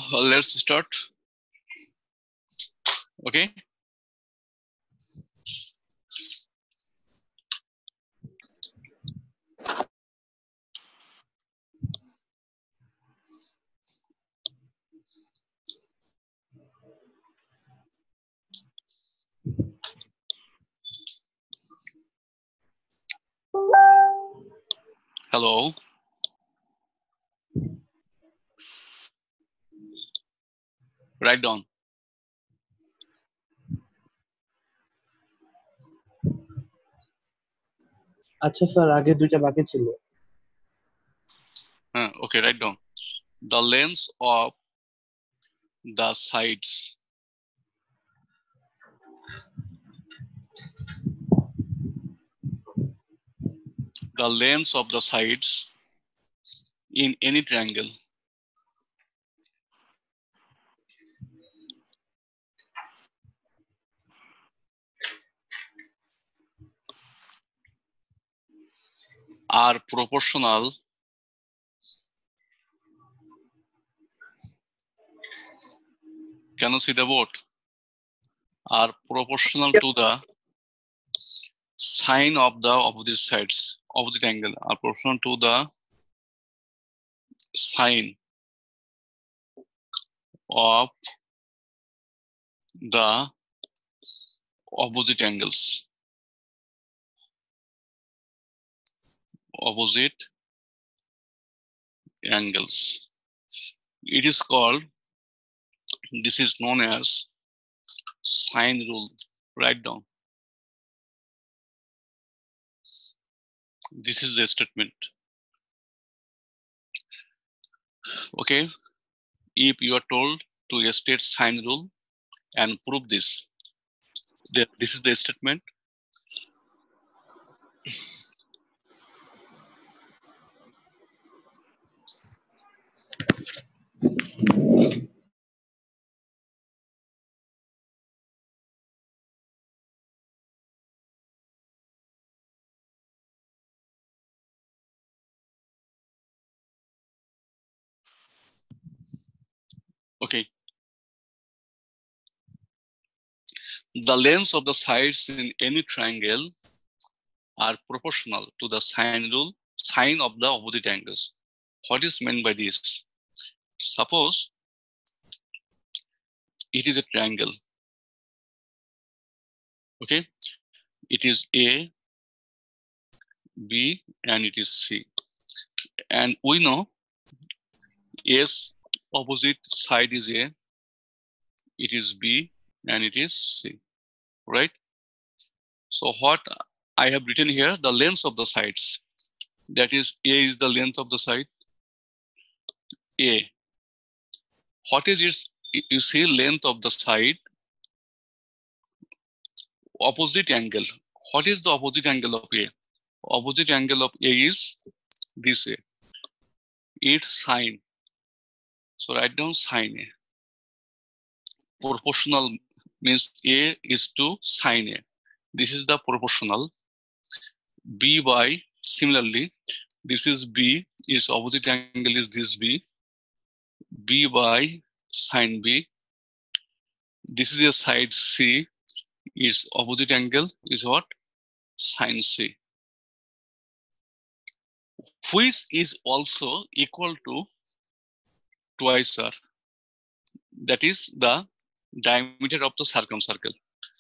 Let's start. Okay. Hello. Write down. আচ্ছা sir, আগে দুইটা বাকি ছিল। Okay, write down. The lengths of the sides. The lengths of the sides in any triangle. Are proportional can you see the word? Are proportional to the sine of the opposite sides, opposite angle, are proportional to the sine of the opposite angles. Opposite angles. It is called, this is known as sine rule. Write down. This is the statement. Okay. If you are told to state sine rule and prove this, this is the statement. Okay. The lengths of the sides in any triangle are proportional to the sine rule, sine of the opposite angles. What is meant by this? Suppose it is a triangle. Okay. It is A, B, and it is C. And we know A's opposite side is A, it is B, and it is C, right? So what I have written here, the lengths of the sides. That is, A is the length of the side. A. What is its, you see, length of the side? Opposite angle. What is the opposite angle of A? Opposite angle of A is this A. Its sine. So write down sine A. Proportional means A is to sine A. This is the proportional. B by, similarly, this is B, its opposite angle is this B. B by sine B. This is a side C, its opposite angle is what? Sine C. Which is also equal to twice R. That is the diameter of the circumcircle.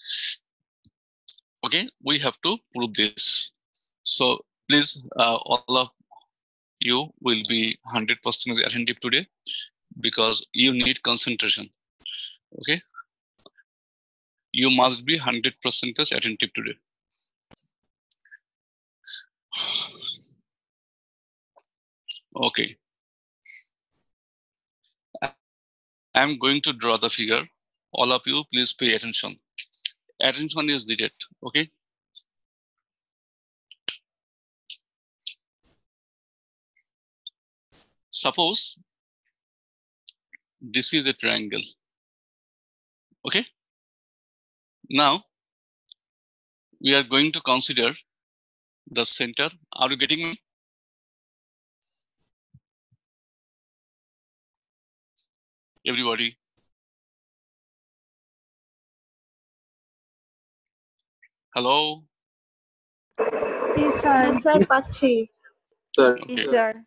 Okay, we have to prove this. So please, all of you will be 100% attentive today because you need concentration. Okay, you must be 100% attentive today. Okay, I'm going to draw the figure. All of you, please pay attention. Attention is needed. Okay. Suppose this is a triangle. Okay. Now we are going to consider the center. Are you getting me? Everybody. Hello. Yes, sir. Yes, sir, Pachi. Sir, Okay. Yes, sir.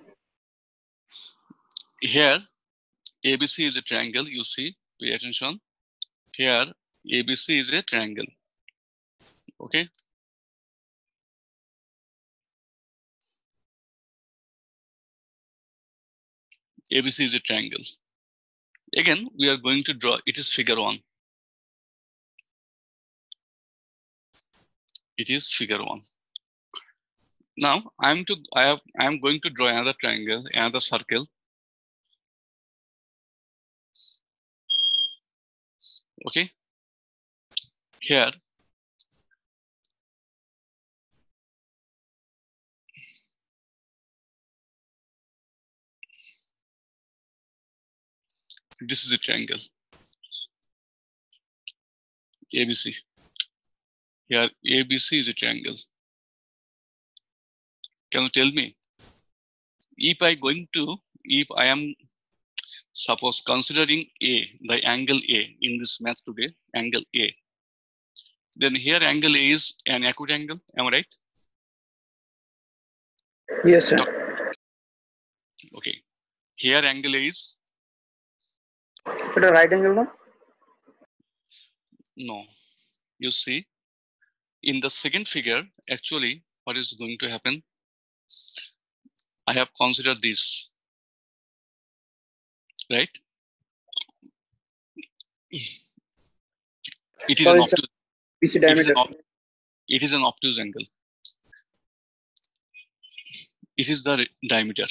Here, ABC is a triangle. You see, pay attention. Here, ABC is a triangle. Okay. ABC is a triangle. Again, we are going to draw. It is figure 1. It is figure 1. Now I am going to draw another triangle, another circle. Okay. Here, this is a triangle. ABC. Here, ABC is a triangle. Can you tell me if I am suppose considering A, the angle A in this math today, angle A, then here angle A is an acute angle. Am I right? yes, sir. Okay. Here angle A is It's a right angle, no? no. You see, in the second figure, actually, what is going to happen? I have considered this, right? It is Sorry, an sir. obtuse. BC It is diameter. it is an obtuse angle. It is the diameter.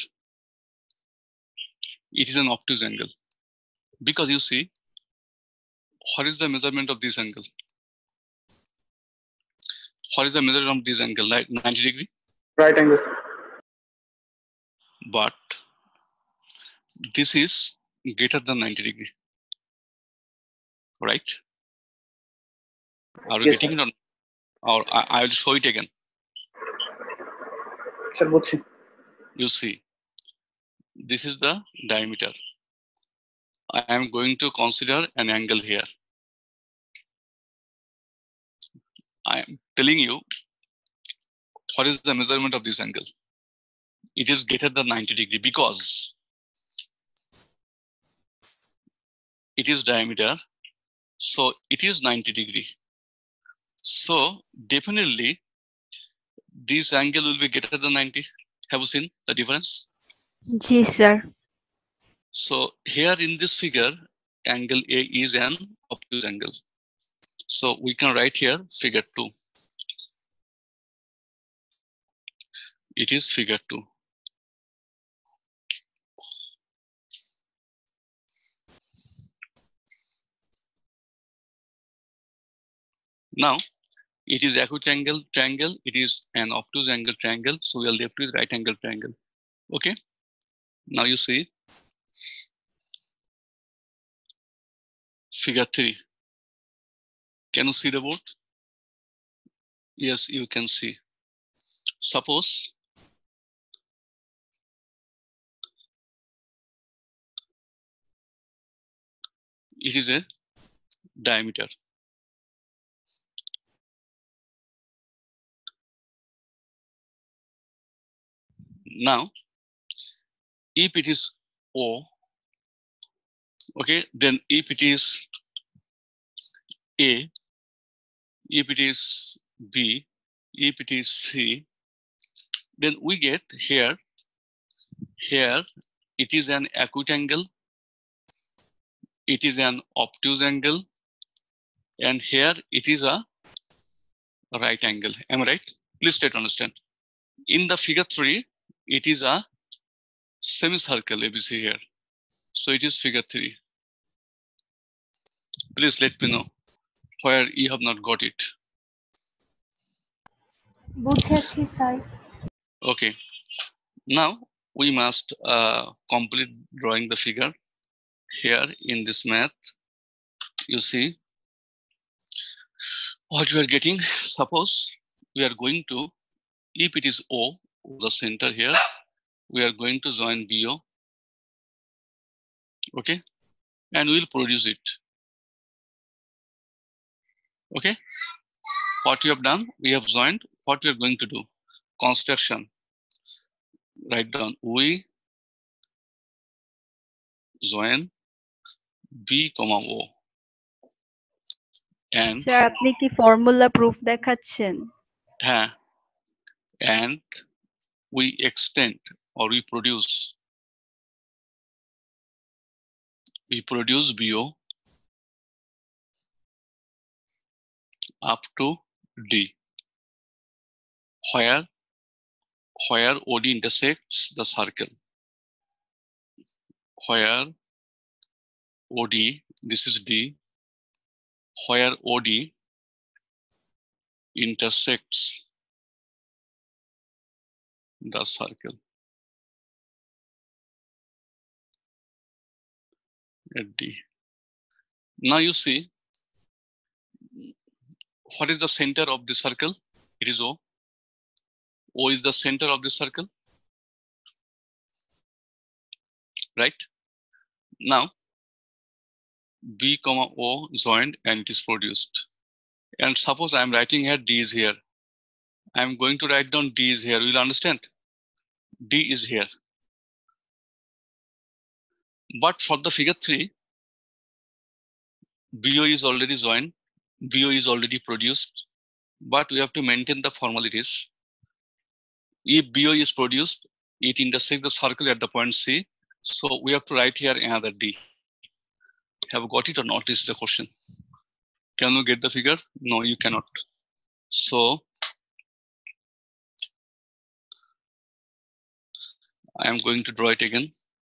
It is an obtuse angle. Because you see, what is the measurement of this angle? What is the measurement of this angle? Like 90 degree? Right angle. But this is greater than 90 degree. Right? Are you Yes, getting it on? Or I will show it again. Sir, বুঝছি। You see, this is the diameter. I am going to consider an angle here. I am telling you what is the measurement of this angle. It is greater than 90 degree because it is diameter. So it is 90 degree. So definitely this angle will be greater than 90. Have you seen the difference? Yes, sir. So here in this figure, angle A is an obtuse angle. So we can write here figure 2. It is figure 2. Now it is acute angle triangle. It is an obtuse angle triangle. So we are left with right angle triangle. Okay. Now you see figure 3. Can you see the board? Yes, you can see. Suppose it is a diameter. Now, if it is O, okay, then if it is A, if it is B, if it is C, then we get here it is an acute angle, it is an obtuse angle, and here it is a right angle. Am I right? Please try to understand. In the figure 3, it is a semicircle ABC here. So it is figure 3. Please let me know where you have not got it. বুঝেছি, sir. Okay. Now we must complete drawing the figure. Here in this math, you see what you are getting. Suppose we are going to, if it is O, the center here, we are going to join BO. Okay. and we'll produce it. Okay, what we have done, we have joined. What we are going to do, construction. Write down, we join B, O, and sir আপনি কি formula proof দেখাচ্ছেন? and we extend or we produce BO up to D, where OD intersects the circle, where OD, this is D, where OD intersects the circle at D. Now you see, what is the center of the circle? It is O. O is the center of the circle, right? Now B, O joined and it is produced. And suppose I am writing here D is here. I am going to write down D is here. Will you understand? D is here. But for the figure 3, BO is already joined. BO is already produced. But we have to maintain the formalities. If BO is produced, it intersects the circle at the point C. So we have to write here another D. Have got it or not? This is the question. Can you get the figure? No, you cannot. So I am going to draw it again.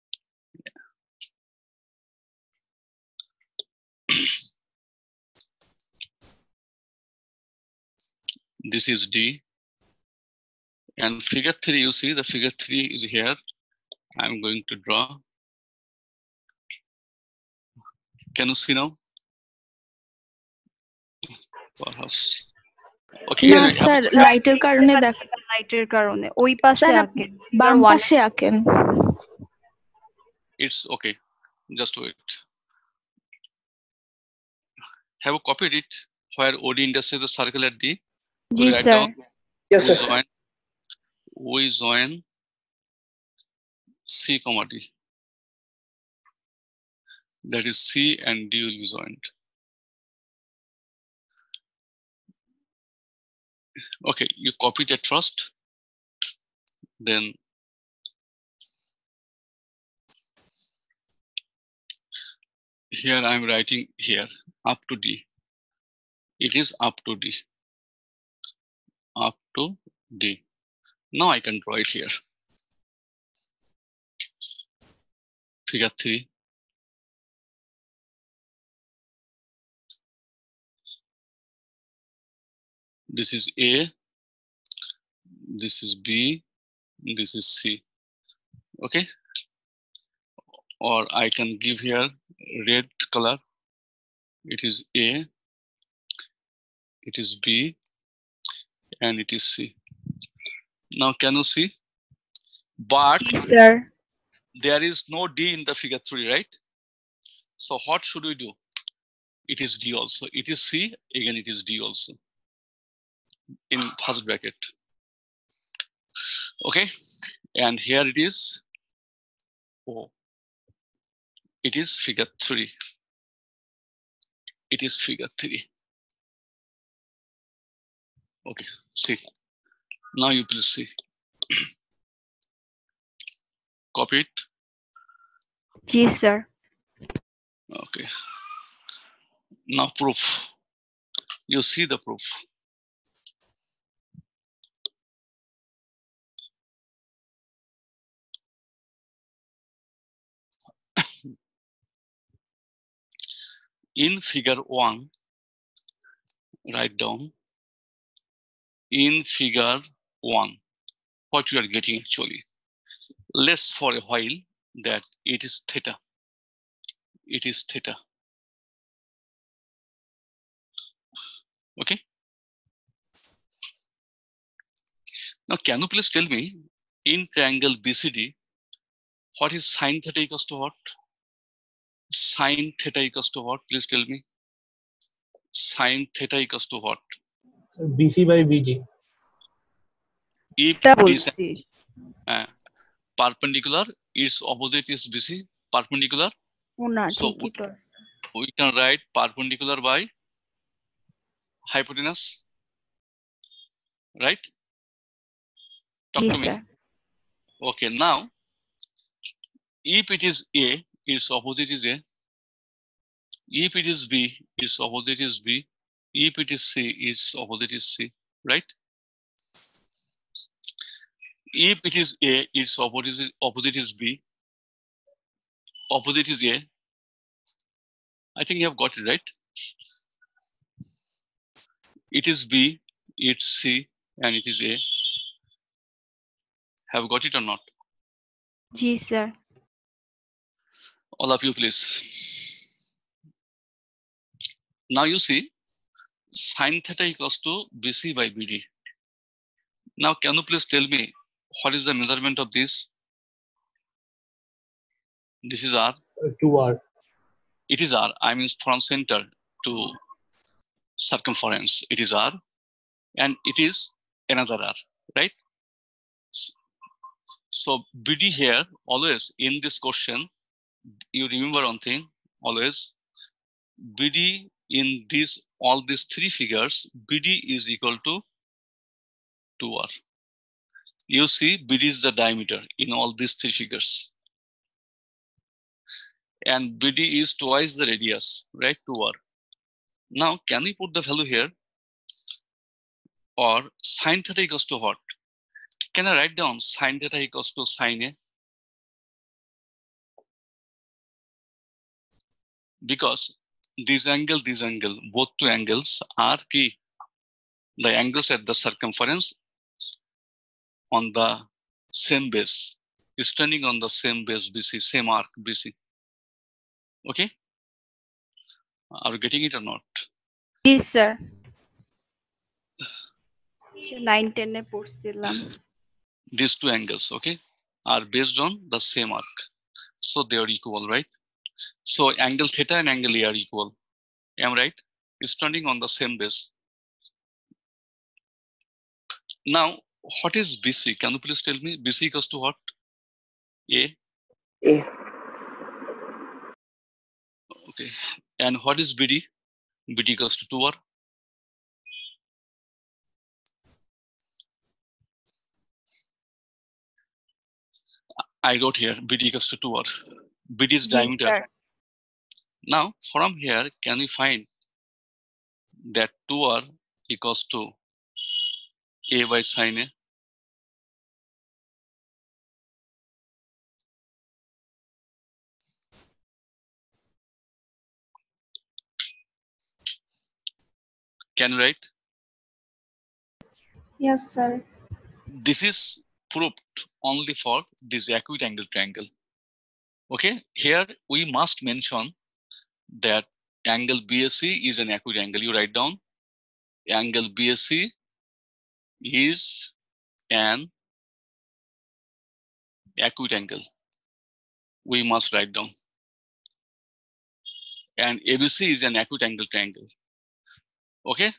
This is D. And figure 3, you see the figure 3 is here. I'm going to draw. Can you see now? Perhaps. Okay. না sir লাইটের কারণে লাইটের কারণে ওই পাশে আঁকেন, বাম পাশে আঁকেন। It's okay. Just wait. Have you copied it where OD intersects the circle at D? জি sir. Yes, sir. We join C, D. That is C and D will be joined. Okay, you copy it at first. Then here I'm writing here up to D. It is up to D. Up to D. Now I can draw it here. Figure 3. This is A. This is B. This is C. Okay. Or I can give here red color. It is A. It is B. And it is C. Now can you see? But sir, there is no D in the figure 3, right? So what should we do? It is D also. It is C. Again, it is D also. In first bracket. Okay. And here it is O. It is figure 3. It is figure 3. Okay. See. Now you please see. Copy it. Yes, sir. Okay. Now proof. You see the proof. In figure 1, write down. In figure 1, what you are getting actually. Let's for a while that it is theta. It is theta. Okay. Now, can you please tell me in triangle BCD, what is sine theta equals to what? Sine theta equals to what? Please tell me. Sine theta equals to what? BC by BD. If এটা this বলছি perpendicular, its opposite is BC, perpendicular. ও না So ঠিকই তো আছে we can write perpendicular by hypotenuse, right? Talk জি to me. Sir Okay, now if it is A, its opposite is A. If it is B, its opposite is B. If it is C, its opposite is C, right? If it is A, its opposite is B. Opposite is A. I think you have got it right. It is B, it's C, and it is A. Have got it or not? জি sir All of you, please. Now you see, sine theta equals to BC by BD. Now, can you please tell me what is the measurement of this? This is R. 2R. It is R. I mean from center to circumference. It is R, and it is another R, right? So BD here, always in this question, you remember one thing, always BD in all these three figures, BD is equal to 2R. You see, BD is the diameter in all these three figures. And BD is twice the radius, right? 2R. Now, can we put the value here? Or sine theta equals to what? Can I write down sine theta equals to sine A? Because this angle, both two angles are key. The angles at the circumference on the same base is turning on the same base BC, same arc BC. Okay? Are you getting it or not? জি sir 9-10 এ পড়ছিলাম These two angles, okay, are based on the same arc. So they are equal, right? So angle theta and angle A are equal. Am I right? It's turning on the same base. Now, what is BC? Can you please tell me? BC equals to what? A. A. Okay. And what is BD? BD equals to 2R. I wrote here BD equals to 2R. BD is জি diameter. Sir Now, from here, can we find that 2R equals to A by sine A? Can you write? Yes, sir. This is proved only for this acute angle triangle. Okay, here we must mention that angle BSC is an acute angle. You write down angle BSC is an acute angle. We must write down. And ABC is an acute angle triangle. Okay.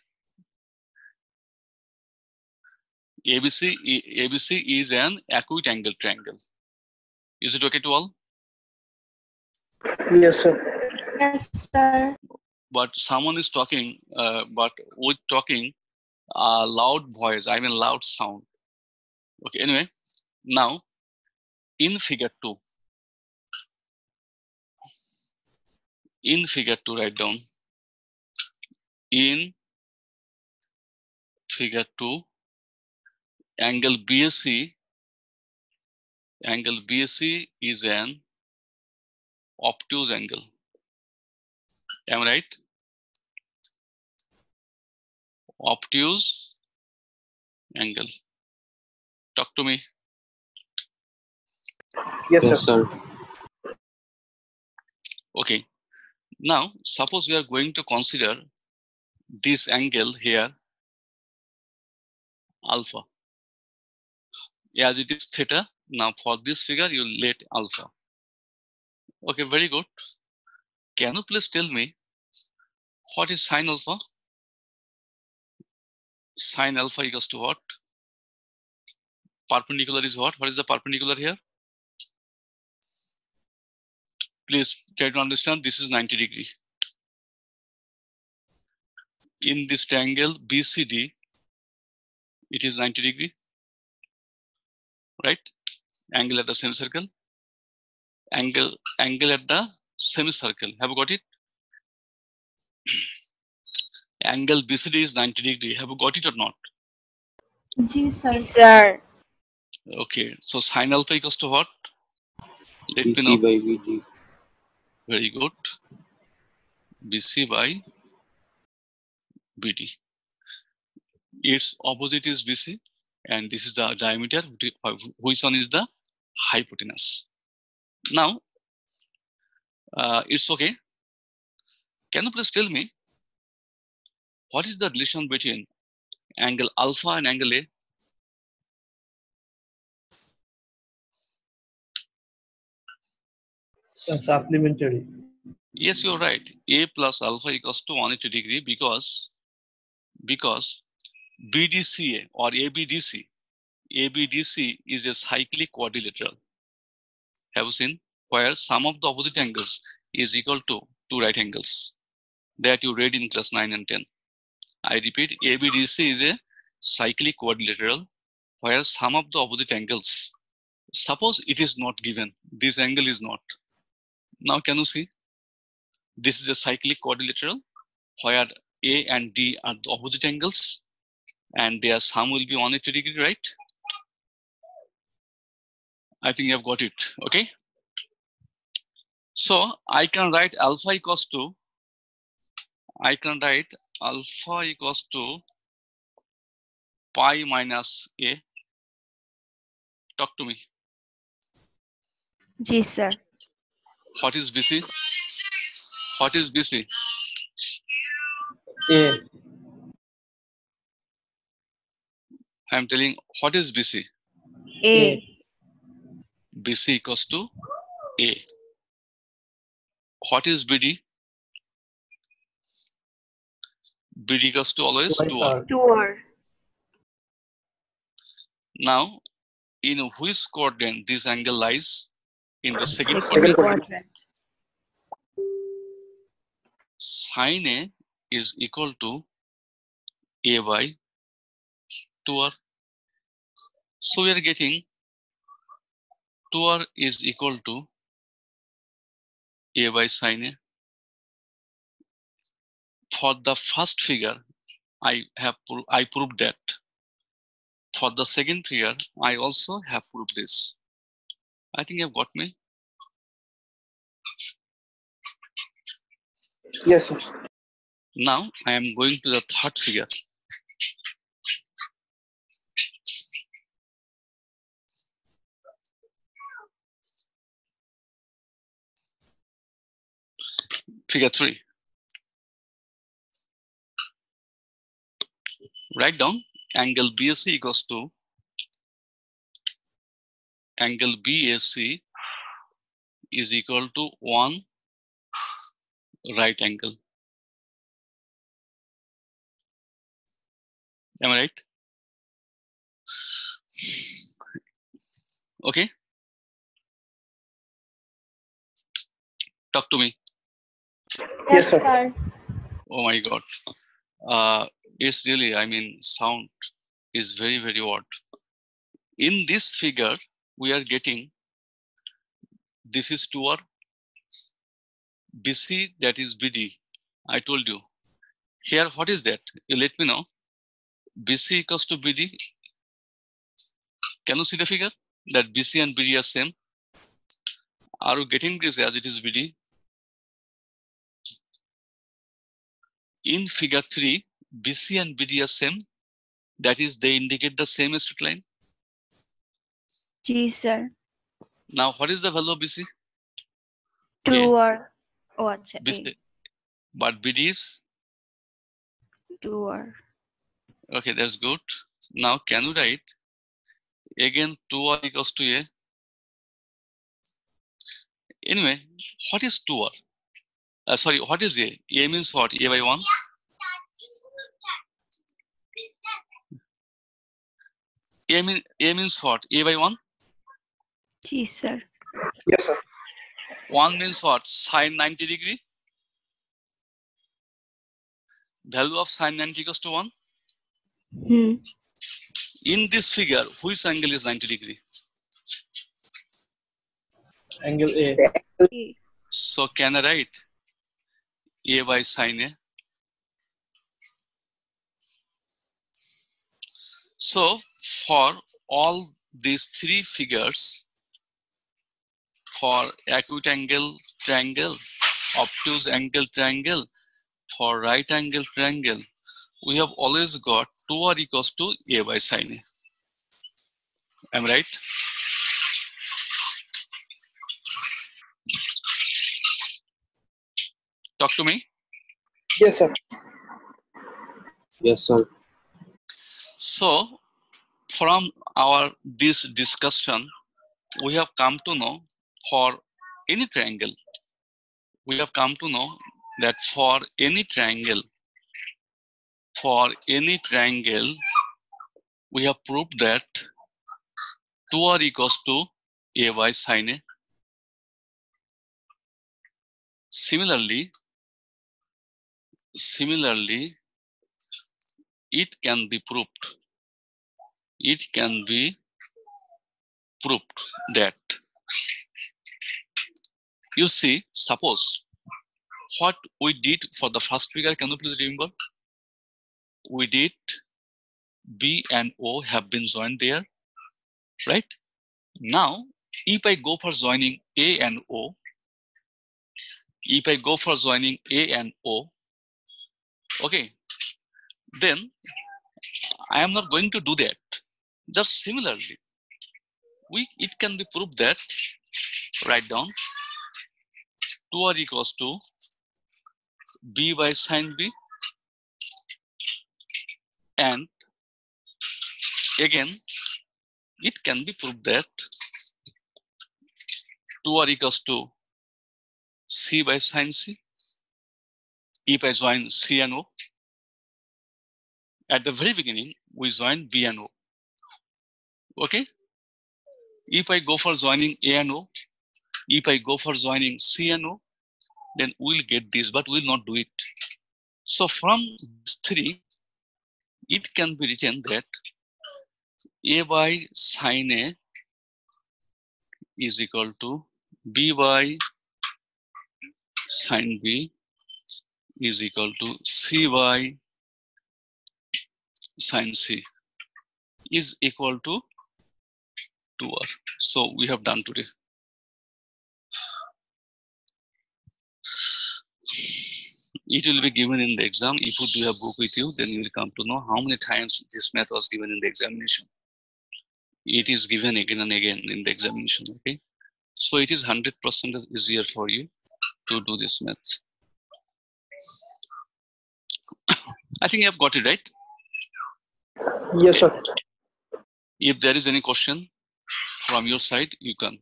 ABC is an acute angle triangle. Is it okay to all? Yes, sir. Yes, sir. But someone is talking, but with talking loud voice, I mean loud sound. Okay, anyway, now in figure 2, write down in figure 2, angle BSC is an obtuse angle. Am I right? Obtuse angle. Talk to me. Yes, sir. Okay. Now, suppose we are going to consider this angle here, alpha. As it is theta, now for this figure, you let alpha. Okay, very good. Can you please tell me what is sine alpha? Sine alpha equals to what? Perpendicular is what? What is the perpendicular here? Please try to understand, this is 90 degree. In this triangle BCD, it is 90 degree, right? Angle at the semicircle. Angle at the semicircle. Have you got it? Angle BCD is 90 degree. Have you got it or not? Yes, sir. Okay, so sine alpha equals to what? Let me BC know. by BD. Very good. BC by BD. Its opposite is BC, and this is the diameter, which one is the hypotenuse. Now, it's okay. Can you please tell me what is the relation between angle alpha and angle A? Supplementary. Yes, you're right. A plus alpha equals to 180 degree because BDCA or ABDC is a cyclic quadrilateral. Have you seen? Where sum of the opposite angles is equal to two right angles that you read in class 9 and 10. I repeat, ABDC is a cyclic quadrilateral where sum of the opposite angles. Suppose it is not given. This angle is not. Now can you see? This is a cyclic quadrilateral where A and D are the opposite angles and their sum will be 180 degree, right? I think you have got it, okay? So I can write alpha equals to pi minus A. Talk to me. Yes, sir. What is BC? What is BC? A. I am telling what is BC? A. BC equals to A. What is BD? BD equals to always 2R. 2R. Now, in which quadrant this angle lies? In the second Second quadrant. quadrant. Sine A is equal to A by 2R. So we are getting 2R is equal to A by sine A. For the first figure, I proved that. For the second figure, I also have proved this. I think you have got me. Yes, sir. Now I am going to the third figure. Figure 3. Write down angle BAC equals to angle BAC is equal to 1 right angle. Am I right? Okay. Talk to me. Yes, sir. Oh my God. It's really, I mean, sound is very, very odd. In this figure, we are getting, this is 2R, BC, that is BD. I told you. Here, what is that? You let me know. BC equals to BD. Can you see the figure? That BC and BD are same. Are you getting this as it is BD? In figure 3, BC and BD are same. That is, they indicate the same straight line. Yes, sir. Now, what is the value of BC? 2R. Oh, acha. BC. But BD is? 2R. Okay, that's good. Now, can you write again 2R equals to A? Anyway, what is 2R? Sorry, what is A? A means what? A by 1? A means what? A by 1? Yes, sir. Yes, sir. 1 means what? Sine 90 degree. Value of sine 90 equals to 1. In this figure, which angle is 90 degree? Angle A. So can I write A by sine A? So for all these three figures, for acute angle triangle, obtuse angle triangle, for right angle triangle, we have always got 2r equals to A by sine A. Am I right? Talk to me. Yes, sir. Yes, sir. So from this discussion, we have come to know for any triangle, we have come to know that for any triangle, we have proved that 2r equals to A by sine A. Similarly, it can be proved. It can be proved that, you see, suppose what we did for the first figure, can you please remember? We did B and O have been joined there, right? Now, if I go for joining A and O, okay, then I am not going to do that. Just similarly, it can be proved that, write down, 2r equals to B by sine B, and again, it can be proved that 2r equals to C by sine C, if I join C and O. At the very beginning, we join B and O. Okay? If I go for joining A and O, if I go for joining C and O, then we'll get this, but we'll not do it. So from these three, it can be written that A by sine A is equal to B by sine B is equal to C by sine C is equal to 2r. So we have done today. It will be given in the exam. If you do have book with you, then you will come to know how many times this math was given in the examination. It is given again and again in the examination. Okay, so it is 100% easier for you to do this math. I think you have got it right. Yes, sir. If there is any question from your side, you can.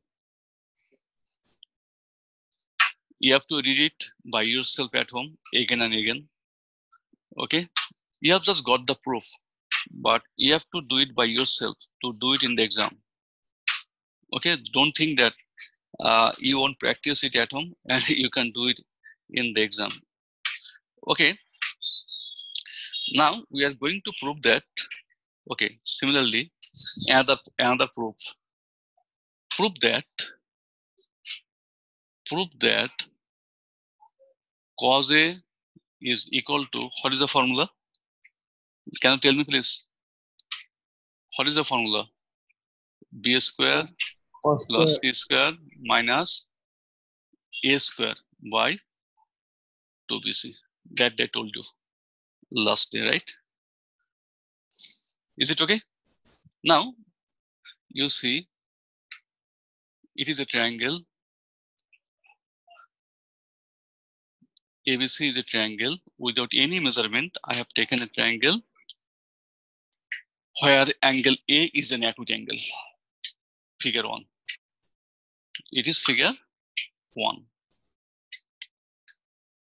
You have to read it by yourself at home again and again. Okay, you have just got the proof, but you have to do it by yourself to do it in the exam. Okay, don't think that you won't practice it at home and you can do it in the exam. Okay, now we are going to prove that. Okay, similarly, another proof. Prove that cos A is equal to, what is the formula? Can you tell me please? What is the formula? B square plus C square minus A square by 2BC. That I told you last day, right? Is it okay? Now, you see, it is a triangle. ABC is a triangle. Without any measurement, I have taken a triangle where angle A is an acute angle. Figure 1. It is figure 1.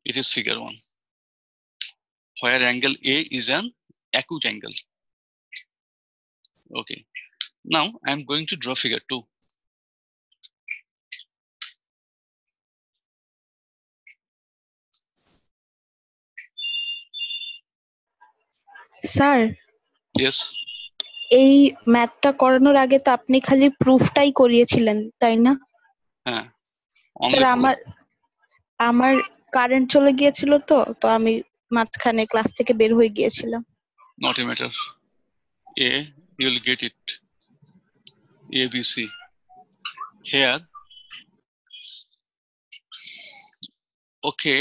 It is figure 1, where angle A is an acute angle. Okay. Now I am going to draw figure 2. Sir, Yes. এই ম্যাথটা করানোর আগে তো আপনি খালি প্রুফটাই করিয়েছিলেন, তাই না? হ্যাঁ। স্যার, আমার কারেন্ট চলে গিয়েছিল, তো আমি মাঝখানে ক্লাস থেকে বের হয়ে গিয়েছিলাম। Not a matter. A, you will get it. A, B, C. Here. Okay.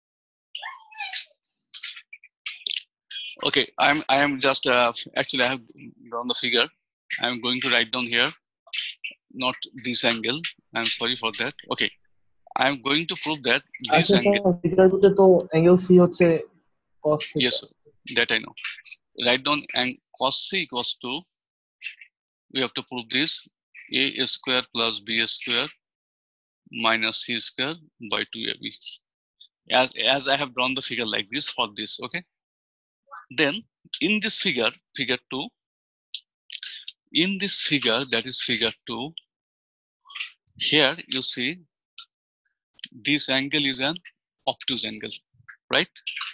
Okay. I am just actually I have drawn the figure. I am going to write down here, not this angle. I am sorry for that. Okay. I am going to prove that this angle. তো angle C হচ্ছে cos theta. Yes, sir. That I know. Write down and cos C equals to, we have to prove this, A square plus B square minus C square by 2AB. As I have drawn the figure like this for this, okay? Then in this figure, figure 2, in this figure, that is figure 2, here you see this angle is an obtuse angle, right?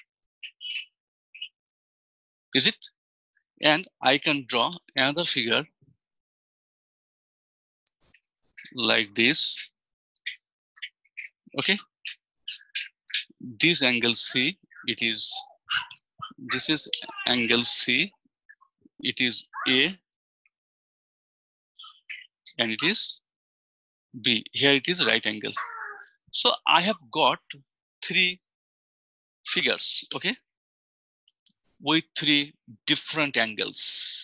Is it? And I can draw another figure like this. Okay. This angle C, this is angle C, it is A, and it is B. Here it is right angle. So I have got 3 figures, okay, with 3 different angles.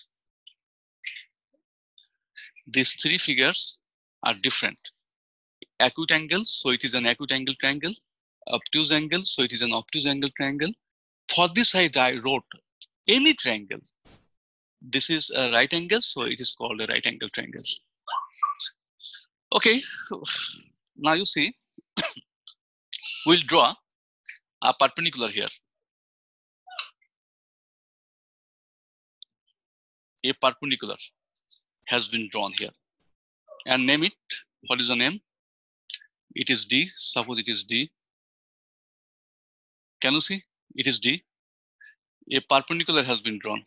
These 3 figures are different. Acute angle, so it is an acute angle triangle. Obtuse angle, so it is an obtuse angle triangle. For this I wrote any triangle. This is a right angle, so it is called a right angle triangle. Okay, now you see, we'll draw a perpendicular here. A perpendicular has been drawn here. And name it. What is the name? It is D. Suppose it is D. Can you see? It is D. A perpendicular has been drawn.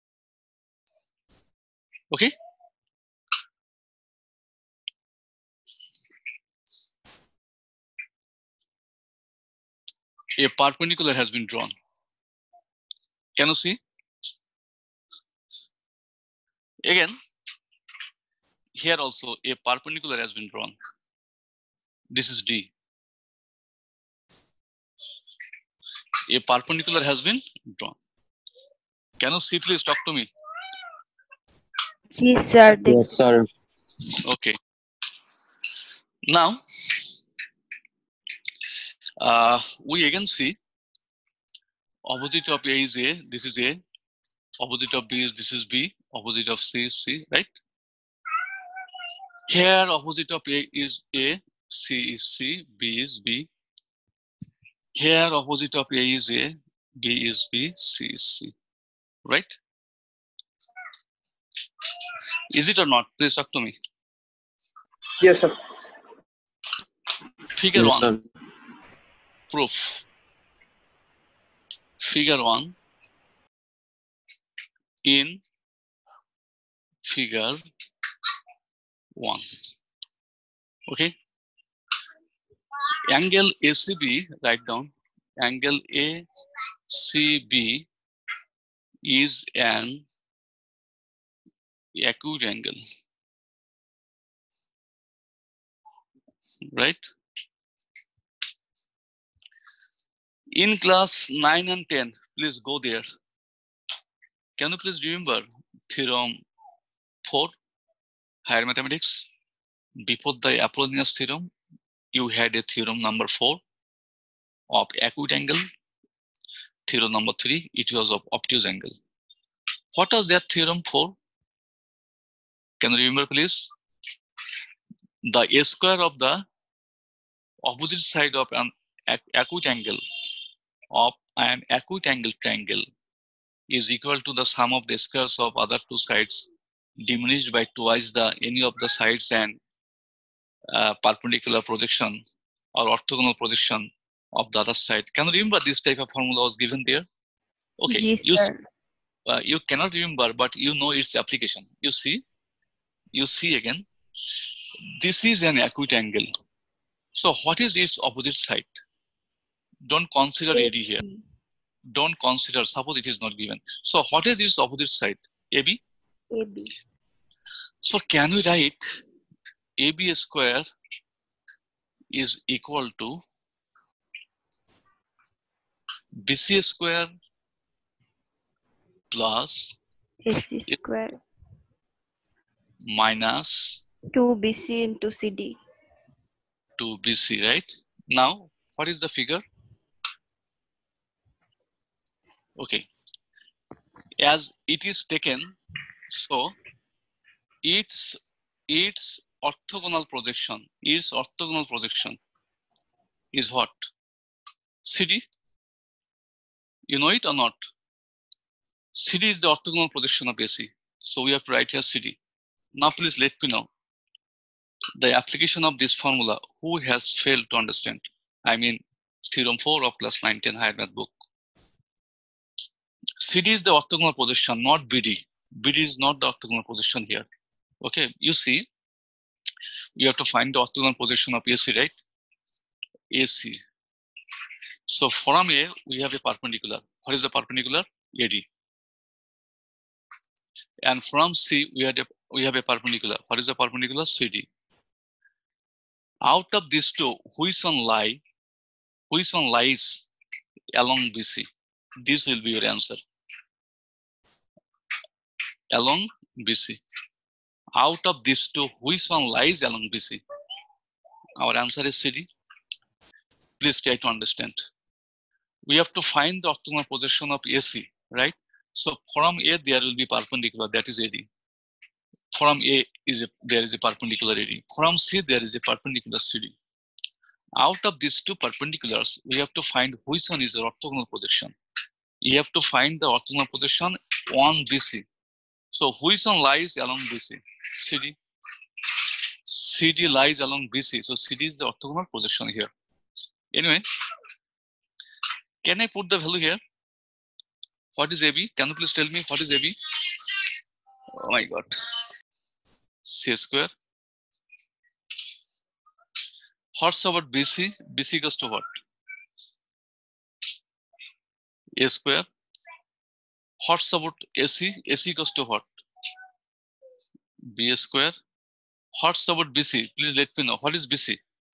Okay. A perpendicular has been drawn. Can you see? Again, here also a perpendicular has been drawn. This is D. A perpendicular has been drawn. Can you see, please talk to me? Yes, sir. Yes, sir. Okay. Now, we again see opposite of A is A, this is A. Opposite of B is, this is B. Opposite of C is C, right? Here, opposite of A is A, C is C, B is B. Here, opposite of A is A, B is B, C is C, right? Is it or not? Please talk to me. Yes, sir. Figure Yes, 1. sir. Proof. Figure 1. In figure 1. Okay. Angle ACB, write down. Angle ACB is an acute angle, right? In class 9 and 10, please go there. Can you please remember theorem 4, higher mathematics? Before the Apollonius theorem, you had a theorem number 4 of acute angle. Theorem number 3, it was of obtuse angle. What was that theorem 4? Can you remember, please? The A square of the opposite side of an acute angle of an acute angle triangle is equal to the sum of the squares of other two sides diminished by twice the any of the sides and perpendicular projection or orthogonal projection of the other side. Can you remember this type of formula was given there? Okay, Yes, you sir. you cannot remember, but you know its application. You see again, this is an acute angle. So what is its opposite side? Don't consider AD here. Don't consider, suppose it is not given. So what is its opposite side? AB? AB. So can we write AB square is equal to BC square plus AC square. minus 2BC into CD. 2BC, right? Now, what is the figure? Okay. As it is taken, so its orthogonal projection is what? CD? You know it or not? CD is the orthogonal projection of AC. So we have to write here CD. Now please let me know the application of this formula. Who has failed to understand? I mean, theorem 4 of class 9-10 higher math book. CD is the orthogonal projection, not BD. BD is not the orthogonal projection here. Okay, you see, we have to find the orthogonal projection of AC, right? AC. So from A, we have a perpendicular. What is the perpendicular? AD. And from C, we have a perpendicular. What is the perpendicular? CD. Out of these two, which one lies along BC? This will be your answer. Along BC. Out of these two, which one lies along BC? Our answer is CD. Please try to understand. We have to find the orthogonal projection of AC, right? So from A, there will be perpendicular, that is AD. From A, there is a perpendicular AD. From C, there is a perpendicular CD. Out of these two perpendiculars, we have to find which one is the orthogonal projection. You have to find the orthogonal projection on BC. So which one lies along BC? CD. CD lies along BC. So CD is the orthogonal projection here. Anyway, can I put the value here? What is AB? Can you please tell me what is AB? Oh my God. C square. What's about BC? BC equals to what? A square. What's about AC? AC equals to what? B square. What's about BC? Please let me know. What is BC?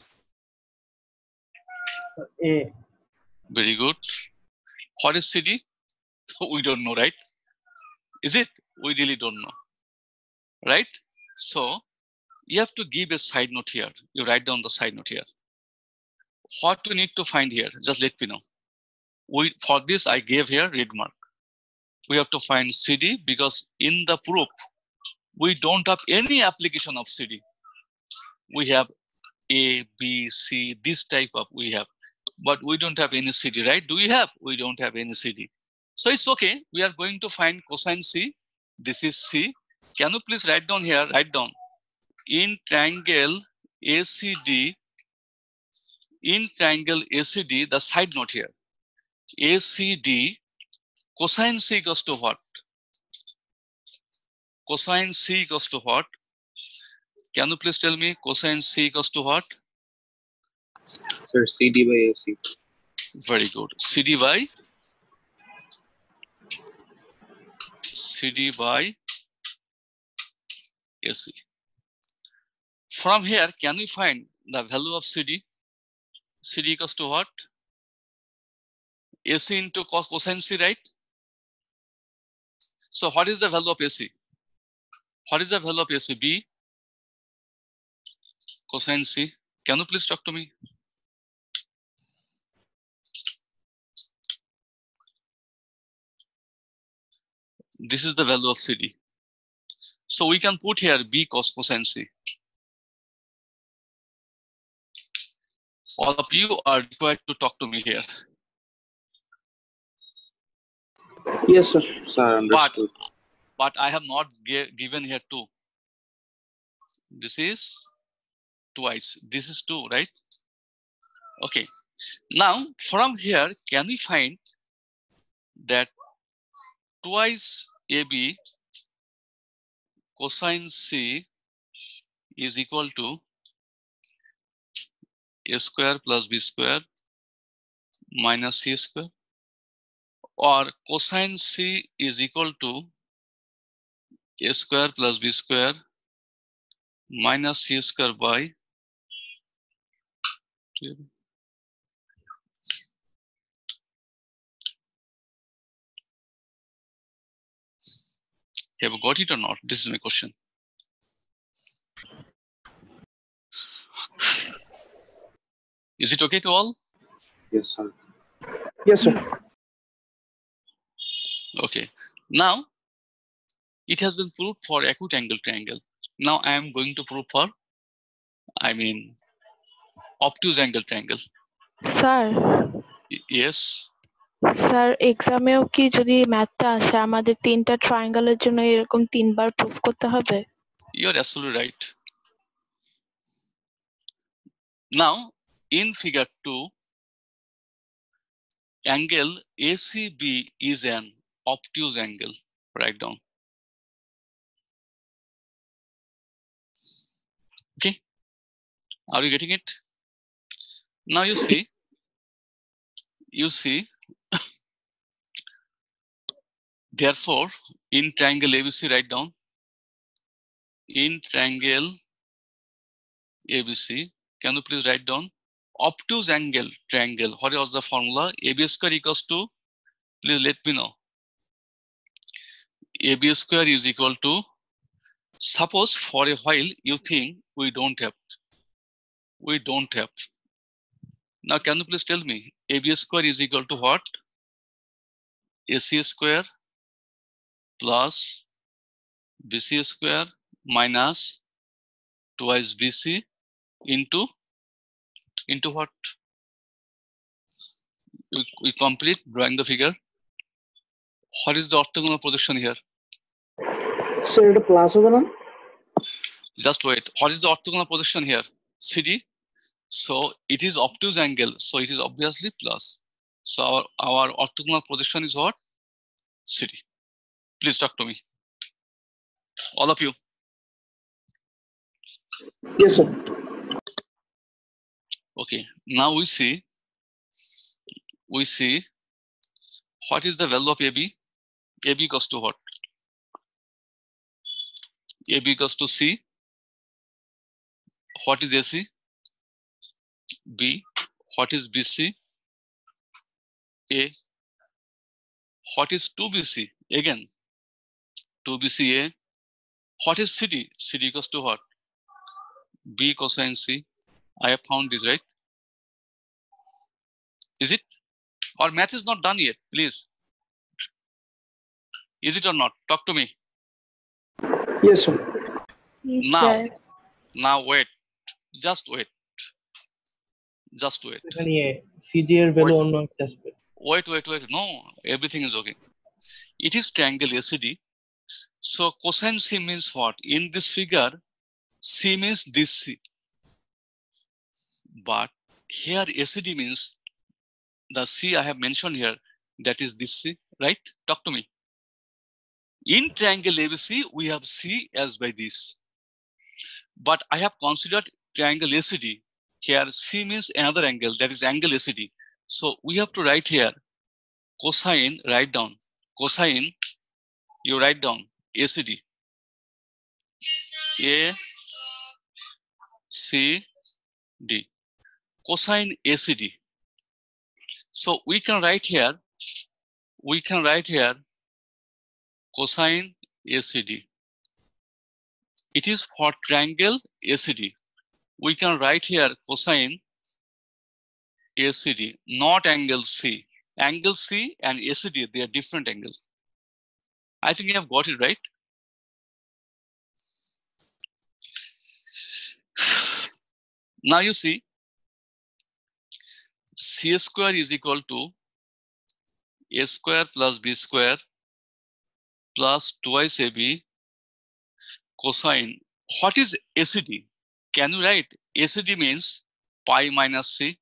A. Very good. What is CD? We don't know, right? Is it? We really don't know. Right? So you have to give a side note here. You write down the side note here. What do you need to find here? Just let me know. For this, I gave here red mark. We have to find CD because in the proof, we don't have any application of CD. We have A, B, C, this type of we have, but we don't have any CD, right? Do we have? We don't have any CD. So it's okay. We are going to find cosine C. This is C. Can you please write down here? Write down. In triangle ACD, the side note here. ACD, cosine C equals to what? Cosine C equals to what? Can you please tell me cosine C equals to what? Sir, CD by AC. Very good. CD by AC. From here, can we find the value of CD? CD equals to what? AC into cosine C, right? So what is the value of AC? What is the value of AC? B cosine C. Can you please talk to me? This is the value of CD. So we can put here B cosine C. All of you are required to talk to me here. Yes, sir. Sir, understood. But I have not given here 2. This is twice. This is 2, right? Okay. Now from here, can we find that twice AB cosine C is equal to A square plus B square minus C square, or cosine C is equal to A square plus B square minus C square by 2. Have you got it or not? This is my question. Is it okay to all? Yes, sir. Yes, sir. Okay. Now it has been proved for acute angle triangle. Now I am going to prove for, obtuse angle triangle. Sir Yes. Sir এক্সামেও কি যদি ম্যাথটা আসে আমাদের 3টা ট্রায়াঙ্গেলের জন্য এরকম 3বার proof করতে হবে? You're absolutely right. Now, in figure 2, angle ACB is an obtuse angle. Write down. Okay. Are you getting it? Now you see, therefore, in triangle ABC, write down. In triangle ABC, can you please write down obtuse angle triangle? What was the formula? AB square equals to, please let me know. AB square is equal to, suppose for a while you think we don't have. Now can you please tell me, AB square is equal to what? AC square plus BC square minus twice BC into what? We complete drawing the figure. What is the orthogonal projection here? Sir, এটা plus হবে না? Just wait. What is the orthogonal projection here? CD. So it is obtuse angle. So it is obviously plus. So our orthogonal projection is what? CD. Please talk to me. All of you. Yes, sir. Okay. Now we see what is the value of AB? AB equals to what? AB equals to C. What is AC? B. What is BC? A. What is 2BC? Again, 2BCA. What is CD? CD equals to what? B cosine C. I have found this, right? Is it? Or math is not done yet, please. Is it or not? Talk to me. Yes, sir. Now wait. Just wait. এখানে CD এর ভ্যালু অন্য একটা আসবে। Wait. No, everything is okay. It is triangle ACD. So cosine C means what? In this figure, C means this C. But here ACD means the C I have mentioned here, that is this C, right? Talk to me. In triangle ABC, we have C as by this. But I have considered triangle ACD. Here C means another angle, that is angle ACD. So we have to write here cosine, write down. Cosine, you write down ACD. ACD. Cosine ACD. So we can write here cosine ACD. It is for triangle ACD. We can write here cosine ACD, not angle C. Angle C and ACD, they are different angles. I think you have got it right. Now you see, C square is equal to A square plus B square plus twice AB cosine. What is ACD? Can you write? ACD means pi minus C.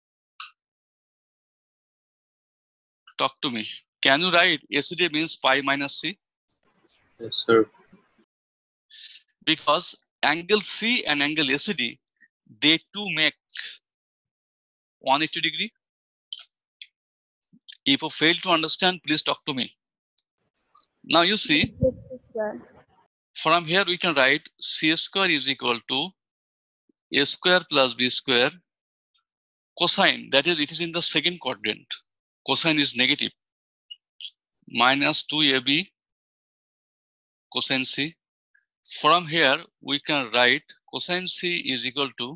Talk to me. Can you write ACD means pi minus C? Yes, sir. Because angle C and angle ACD, they too make 180 degree. If you fail to understand, please talk to me. Now you see, from here we can write C square is equal to A square plus B square cosine, that is, it is in the second quadrant. Cosine is negative. Minus 2AB cosine C. From here, we can write cosine C is equal to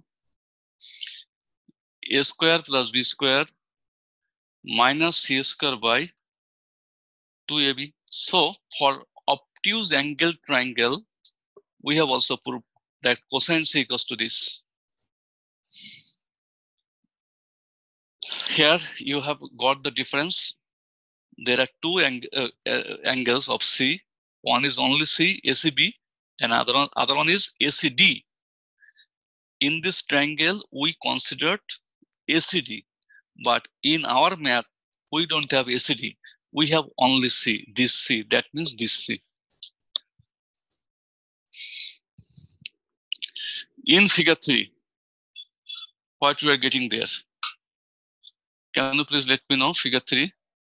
A square plus B square minus C square by 2AB. So, for obtuse angle triangle, we have also proved that cosine C equals to this. Here, you have got the difference. There are two angles of C. One is only C, ACB, and other one is ACD. In this triangle, we considered ACD, but in our math, we don't have ACD. We have only C, this C, that means this C. In figure 3, what we are getting there? Can you please let me know, figure 3?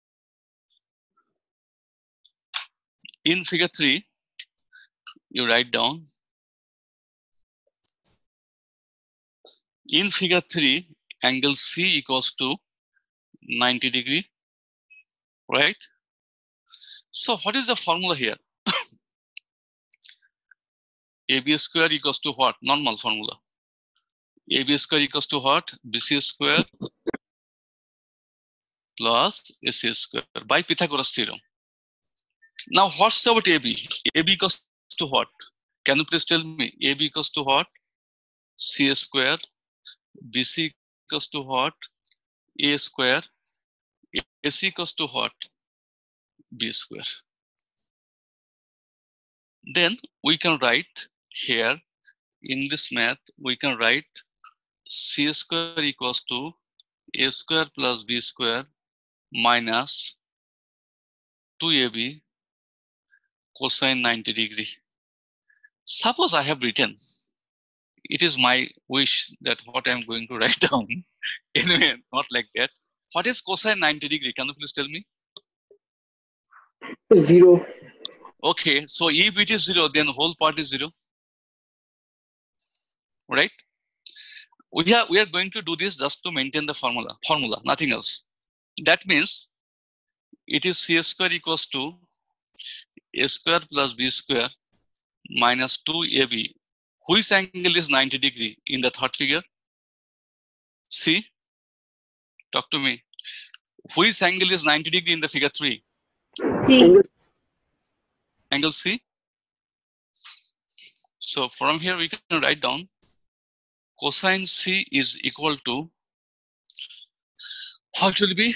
In figure 3, you write down. In figure 3, angle C equals to 90 degree, right? So what is the formula here? AB square equals to what? Normal formula. AB square equals to what? BC square plus AC square by Pythagoras theorem. Now what's about AB? AB equals to what? Can you please tell me? AB equals to what? C square. BC equals to what? A square. AC equals to what? B square. Then we can write here in this math, we can write C square equals to A square plus B square minus 2AB cosine 90 degree. Suppose I have written, it is my wish that what I am going to write down. Anyway, not like that. What is cosine 90 degree? Can you please tell me? 0. Okay, so if it is 0, then the whole part is 0. Right? We are going to do this just to maintain the formula, nothing else. That means it is C square equals to A square plus B square minus 2AB. Which angle is 90 degree in the third figure? C? Talk to me. Which angle is 90 degree in the figure 3? Angle C? So from here we can write down cosine C is equal to, what will be?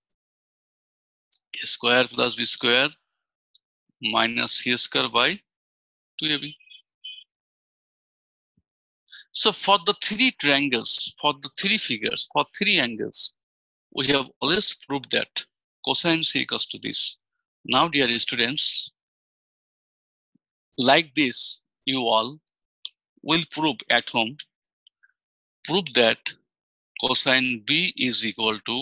A square plus B square minus C square by 2AB. So for the three triangles, for the three figures, for three angles, we have always proved that cosine C equals to this. Now, dear students, like this, you all will prove at home, prove that cosine B is equal to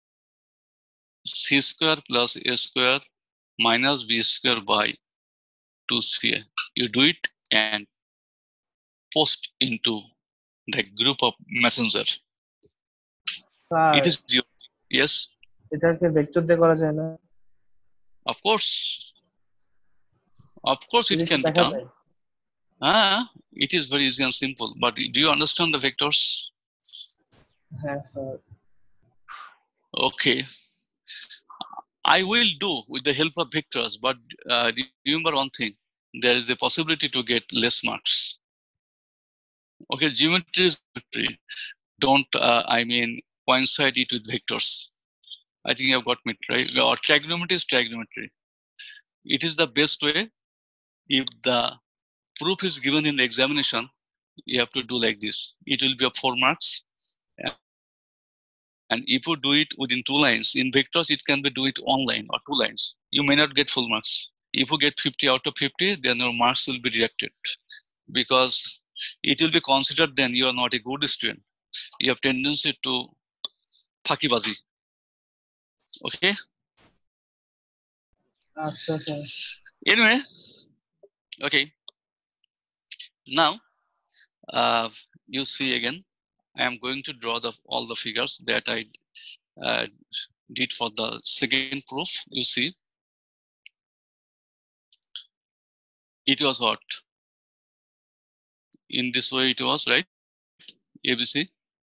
C square plus A square minus B square by 2CA. You do it and post into the group of messenger. It is your, yes? এটাকে vector দিয়ে করা যায় না? Of course it can be done. It is very easy and simple, but do you understand the vectors? Yes, sir. Okay, I will do with the help of vectors, but remember one thing, there is a possibility to get less marks. Okay, geometry is geometry. Don't, coincide it with vectors. I think you have got me right. Or trigonometry is trigonometry. It is the best way. If the proof is given in the examination, you have to do like this. It will be of 4 marks. And if you do it within 2 lines, in vectors, it can be do it 1 line or 2 lines. You may not get full marks. If you get 50 out of 50, then your marks will be deducted because it will be considered then you are not a good student. You have tendency to phakibazi. Okay. Sir. Anyway, okay. Now, you see again, I am going to draw all the figures that I did for the second proof. You see, it was what? In this way it was, right? ABC.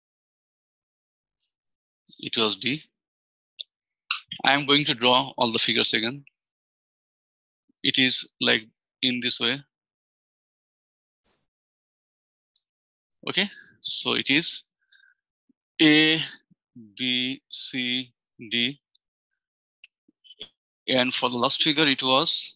It was D. I am going to draw all the figures again. It is like in this way. Okay, so it is A, B, C, D. And for the last figure, it was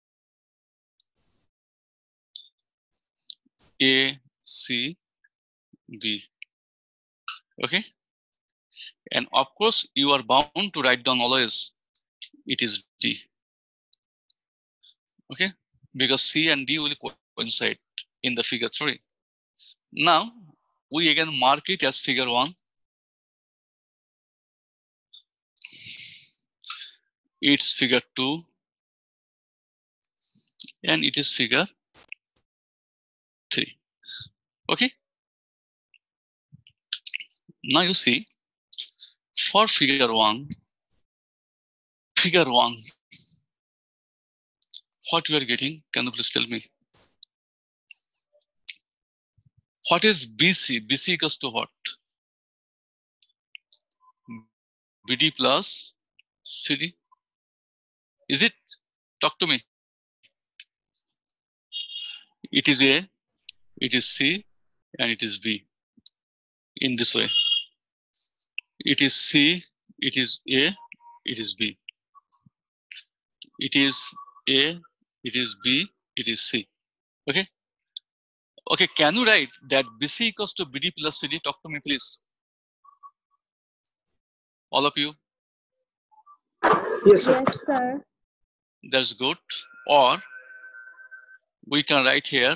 A, C, B. Okay. And of course, you are bound to write down always it is D. Okay, because C and D will coincide in the figure 3. Now, we again mark it as figure 1. It's figure 2. And it is figure 3. Okay. Now you see, for figure 1, what we are getting, can you please tell me? What is BC? BC equals to what? BD plus CD. Is it? Talk to me. It is A, it is C, and it is B. In this way. It is C, it is A, it is B. It is A, it is B, it is C. Okay? Okay, can you write that BC equals to BD plus CD? Talk to me, please. All of you? Yes, sir. Yes, sir. That's good. Or we can write here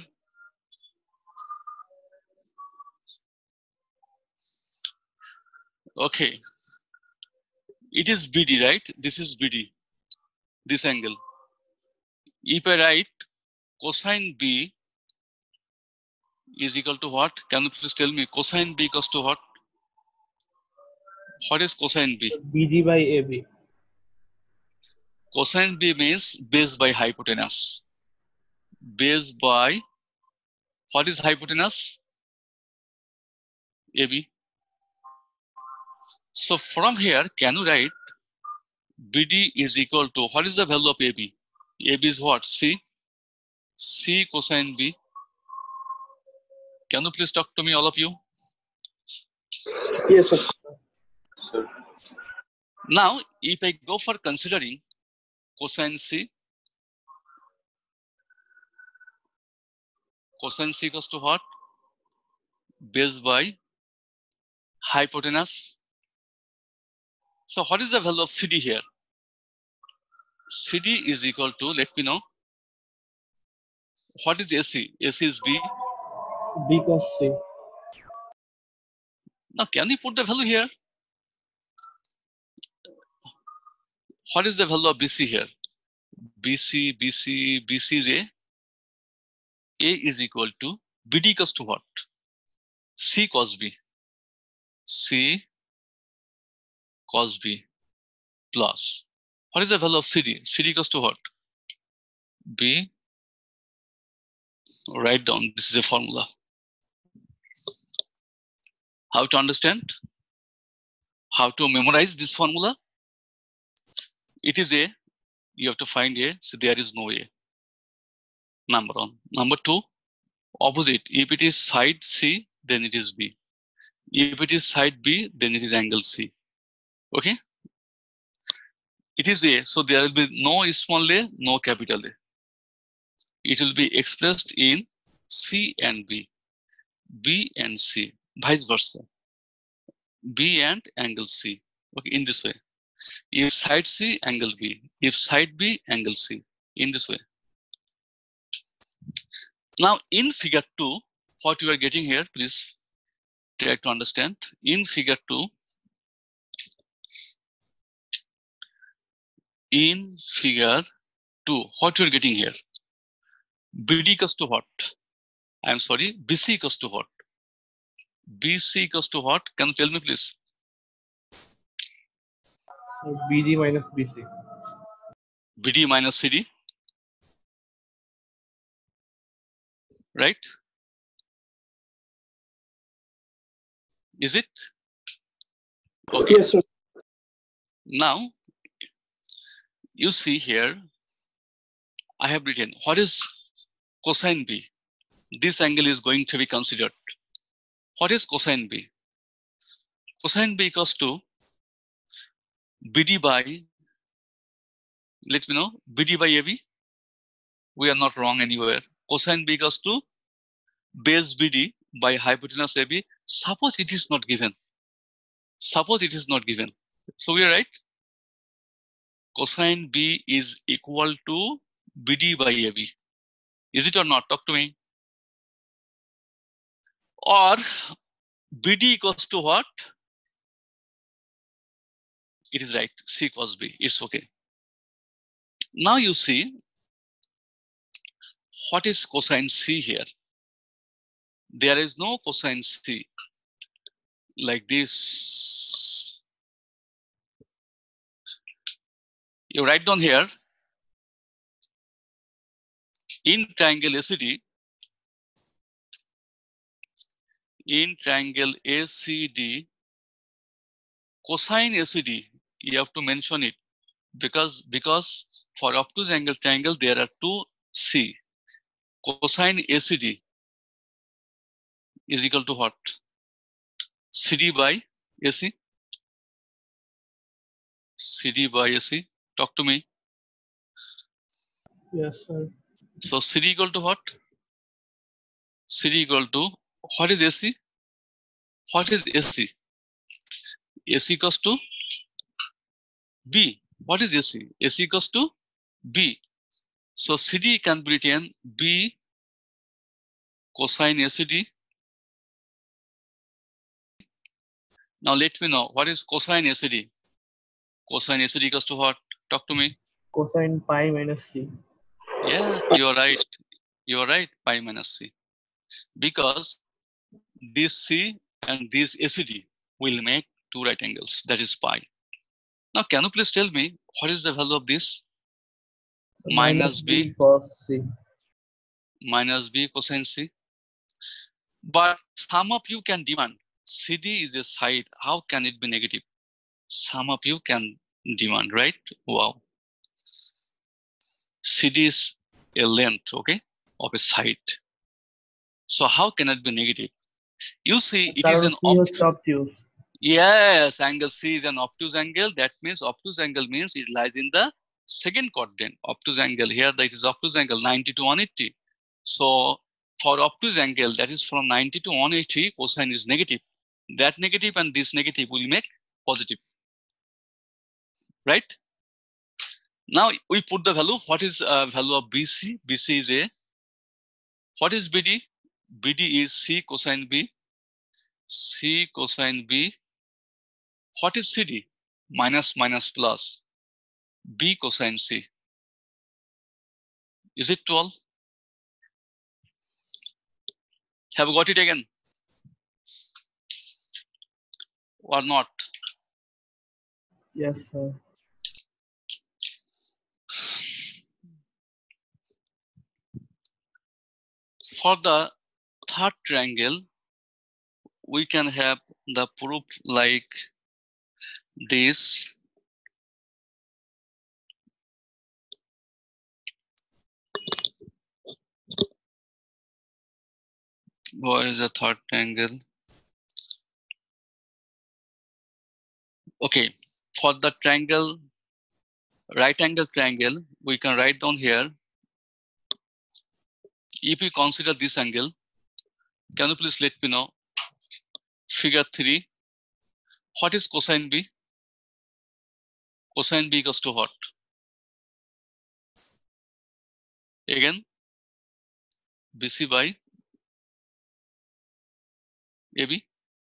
okay. It is BD, right? This is BD, this angle. If I write cosine B is equal to what? Can you please tell me cosine B equals to what? What is cosine B? BD by AB. Cosine B means base by hypotenuse. Base by, what is hypotenuse? AB. So from here, can you write BD is equal to, what is the value of AB? AB is what? C. C cosine B. Can you please talk to me, all of you? Yes, sir. Sir. Now, if I go for considering cosine C, cosine C equals to what? Base by hypotenuse. So what is the value of CD here? CD is equal to, let me know. What is AC? AC is B. B cos C. Now, can you put the value here? What is the value of BC here? BC is A. A is equal to BD equals to what? C cos B. C cos B plus. What is the value of CD? CD equals to what? B. Write down. This is a formula. How to understand? How to memorize this formula? It is A. You have to find A. So there is no A. Number 1. Number 2, opposite. If it is side C, then it is B. If it is side B, then it is angle C. Okay? It is A, so there will be no small a, no capital A. It will be expressed in C and B, B and C, vice versa. B and angle C. Okay, in this way. If side C, angle B. If side B, angle C. In this way. Now, in figure 2, what you are getting here, please try to understand. In figure 2, what you are getting here? BD equals to what? I'm sorry, BC equals to what? BC equals to what? Can you tell me, please? So BD minus BC. BD minus CD. Right? Is it? Okay. Yes, sir. Now, you see here, I have written, what is cosine B? This angle is going to be considered. What is cosine B? Cosine B equals to BD by, let me know, BD by AB. We are not wrong anywhere. Cosine B equals to base BD by hypotenuse AB. Suppose it is not given. Suppose it is not given. So we are right. Cosine B is equal to BD by AB. Is it or not? Talk to me. Or BD equals to what? It is right. C cos B. It's okay. Now you see, what is cosine C here? There is no cosine C like this. You write down here, in triangle ACD, cosine ACD, you have to mention it because for obtuse angle triangle there are two C. Cosine ACD is equal to what? CD by AC. CD by AC. Talk to me. Yes, sir. So CD equal to what? CD equal to, what is AC? What is AC? AC equals to B. What is AC? AC equals to B. So CD can be written B cosine ACD. Now let me know, what is cosine ACD? Cosine ACD equals to what? Talk to me. Cosine pi minus C. Yeah, you are right. You are right, pi minus C. Because this C and this ACD will make two right angles, that is pi. Now, can you please tell me, what is the value of this? So Minus B cos C. minus B cosine C. But some of you can demand, CD is a side, how can it be negative? Some of you can demand, right? Wow. CD is a length, okay, of a side. So how can it be negative? You see, it is an obtuse. Yes, angle C is an obtuse angle. That means obtuse angle means it lies in the second quadrant. Obtuse angle here, that is obtuse angle 90 to 180. So for obtuse angle, that is from 90 to 180, cosine is negative. That negative and this negative will make positive. Right? Now we put the value. What is value of BC? BC is A. What is BD? BD is C cosine B. C cosine B. What is CD? Minus minus plus. B cosine C. Is it 12? Have you got it again? Or not? Yes, sir. For the third triangle, we can have the proof like this. What is the third triangle? Okay, for the triangle right angle triangle, we can write down here. If we consider this angle, can you please let me know? Figure 3. What is cosine B? Cosine B equals to what? Again, BC by AB.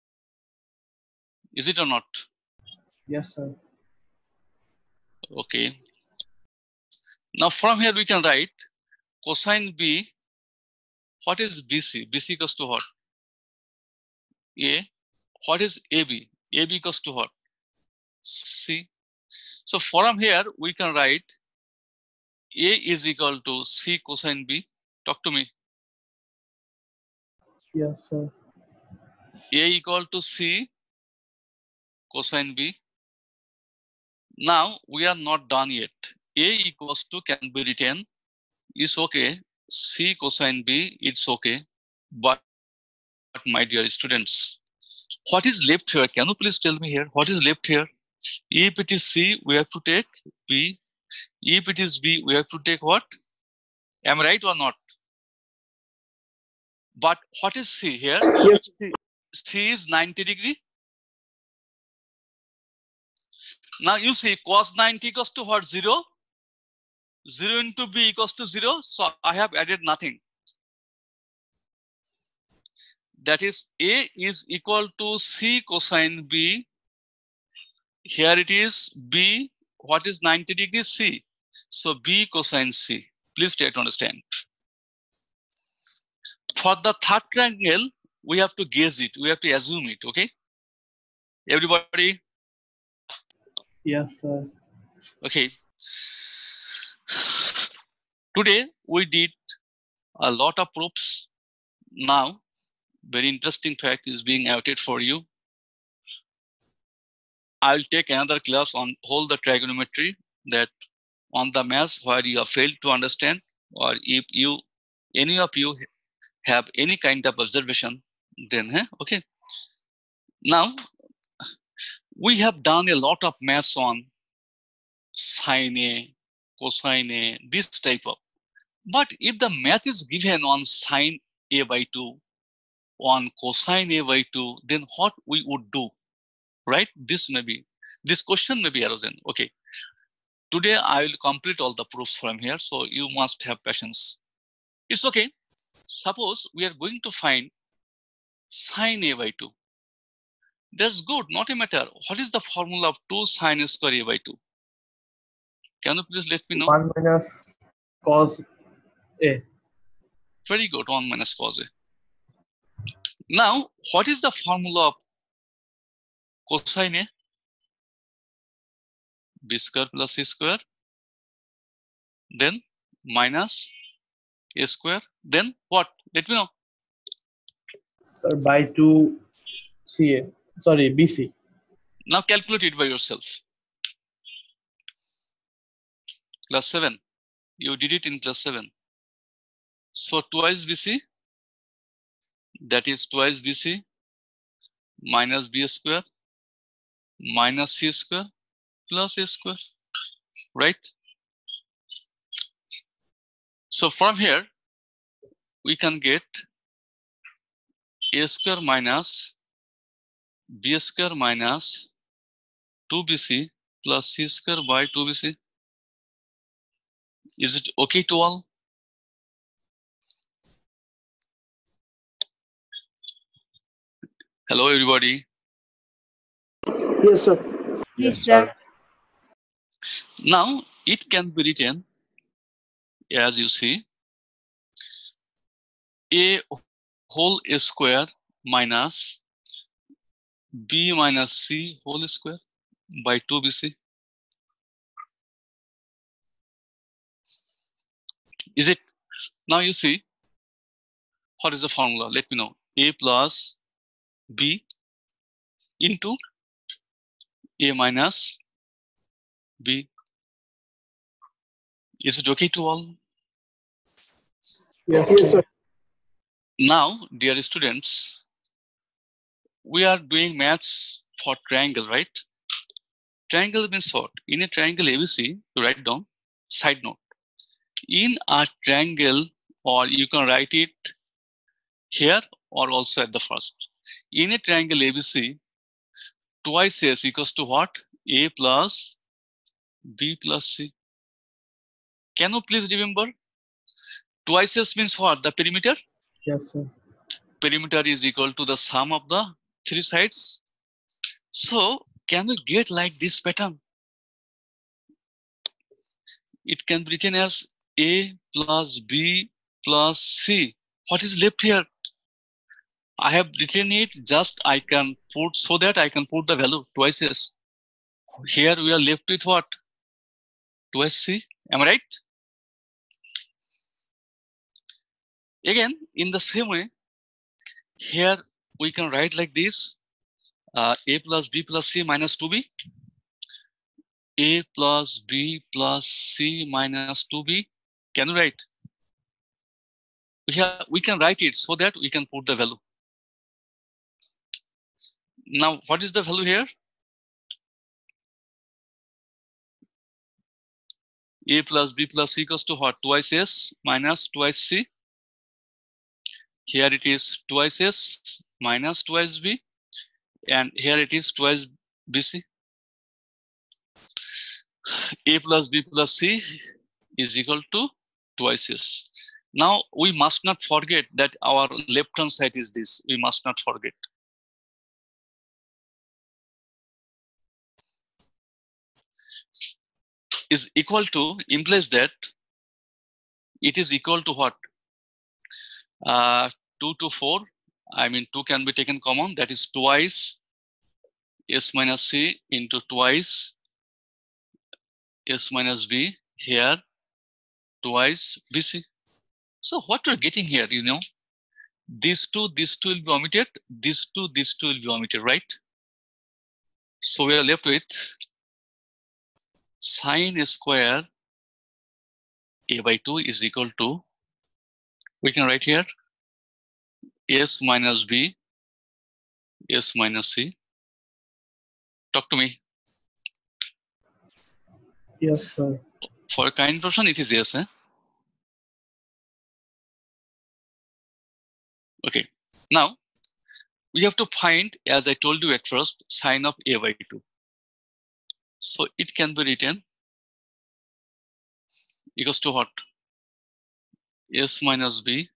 Is it or not? Yes, sir. Okay. Now from here we can write cosine B. What is BC? BC equals to what? A. What is AB? AB equals to what? C. So from here we can write A is equal to C cosine B. Talk to me. Yes, sir. A equal to C cosine B. Now we are not done yet. A equals to can be written is okay. C cosine B, it's okay. But my dear students, what is left here? Can you please tell me here? What is left here? If it is C, we have to take B. If it is B, we have to take what? Am I right or not? But what is C here? Yes. C is 90 degree. Now you see cos 90 equals to what? 0. 0 into B equals to 0. So I have added nothing. That is A is equal to C cosine B. Here it is B. What is 90 degrees? C. So B cosine C. Please try to understand. For the third triangle, we have to guess it. We have to assume it. Okay. Everybody. Yes, sir. Okay. Today we did a lot of proofs. Now, very interesting fact is being outed for you. I'll take another class on whole the trigonometry, that on the maths where you have failed to understand, or if you, any of you have any kind of observation, then okay. Now, we have done a lot of maths on sine A, cosine A, this type of. But if the math is given on sine A by 2, on cosine A by 2, then what we would do, right? This question may be arisen. Okay. Today I will complete all the proofs from here, so you must have patience. It's okay. Suppose we are going to find sine A by 2. That's good, not a matter. What is the formula of 2 sine square A by 2? Can you please let me know? 1 minus cos A. Very good, 1 minus cos A. Now, what is the formula of cosine A? B square plus C square. Then minus A square. Then what? Let me know. Sir, by 2 CA. Sorry, BC. Now calculate it by yourself. Class 7. You did it in class 7. So twice BC. That is twice BC minus B square minus C square plus A square. Right? So from here, we can get A square minus B square minus 2BC plus C square by 2BC. Is it okay to all? Hello, everybody. Yes, sir. Yes, sir. Now, it can be written, as you see, A whole square minus B minus C whole square by 2BC. Is it? Now you see, what is the formula? Let me know. A plus B into A minus B. Is it okay to all? Yes, sir. Now, dear students, we are doing maths for triangle, right? Triangle means what? In a triangle ABC, you write down side note. In a triangle, or you can write it here or also at the first. In a triangle ABC, twice S equals to what? A plus B plus C. Can you please remember? Twice S means what? The perimeter? Yes, sir. Perimeter is equal to the sum of the three sides. So can we get like this pattern? It can be written as A plus B plus C. What is left here? I have written it, just I can put, so that I can put the value twice S. Here we are left with what? Twice C. Am I right? Again, in the same way, here we can write like this. A plus B plus C minus 2B. A plus B plus C minus 2B. Can you write? We can write it so that we can put the value. Now, what is the value here? A plus B plus C equals to what? Twice S minus twice C. Here it is twice S minus twice B. And here it is twice BC. A plus B plus C is equal to twice S. Now, we must not forget that our left hand side is this. We must not forget. Is equal to implies that it is equal to what? 2 to 4. I mean, 2 can be taken common. That is twice S minus C into twice S minus B. Here, twice BC. So what we're getting here, you know, these two will be omitted. These two will be omitted, right? So we are left with sine square A by 2 is equal to, we can write here, S minus B, S minus C. Talk to me. Yes, sir. For a kind person, it is yes. Okay. Now, we have to find, as I told you at first, sine of A by 2. So it can be written equals to what? S minus B,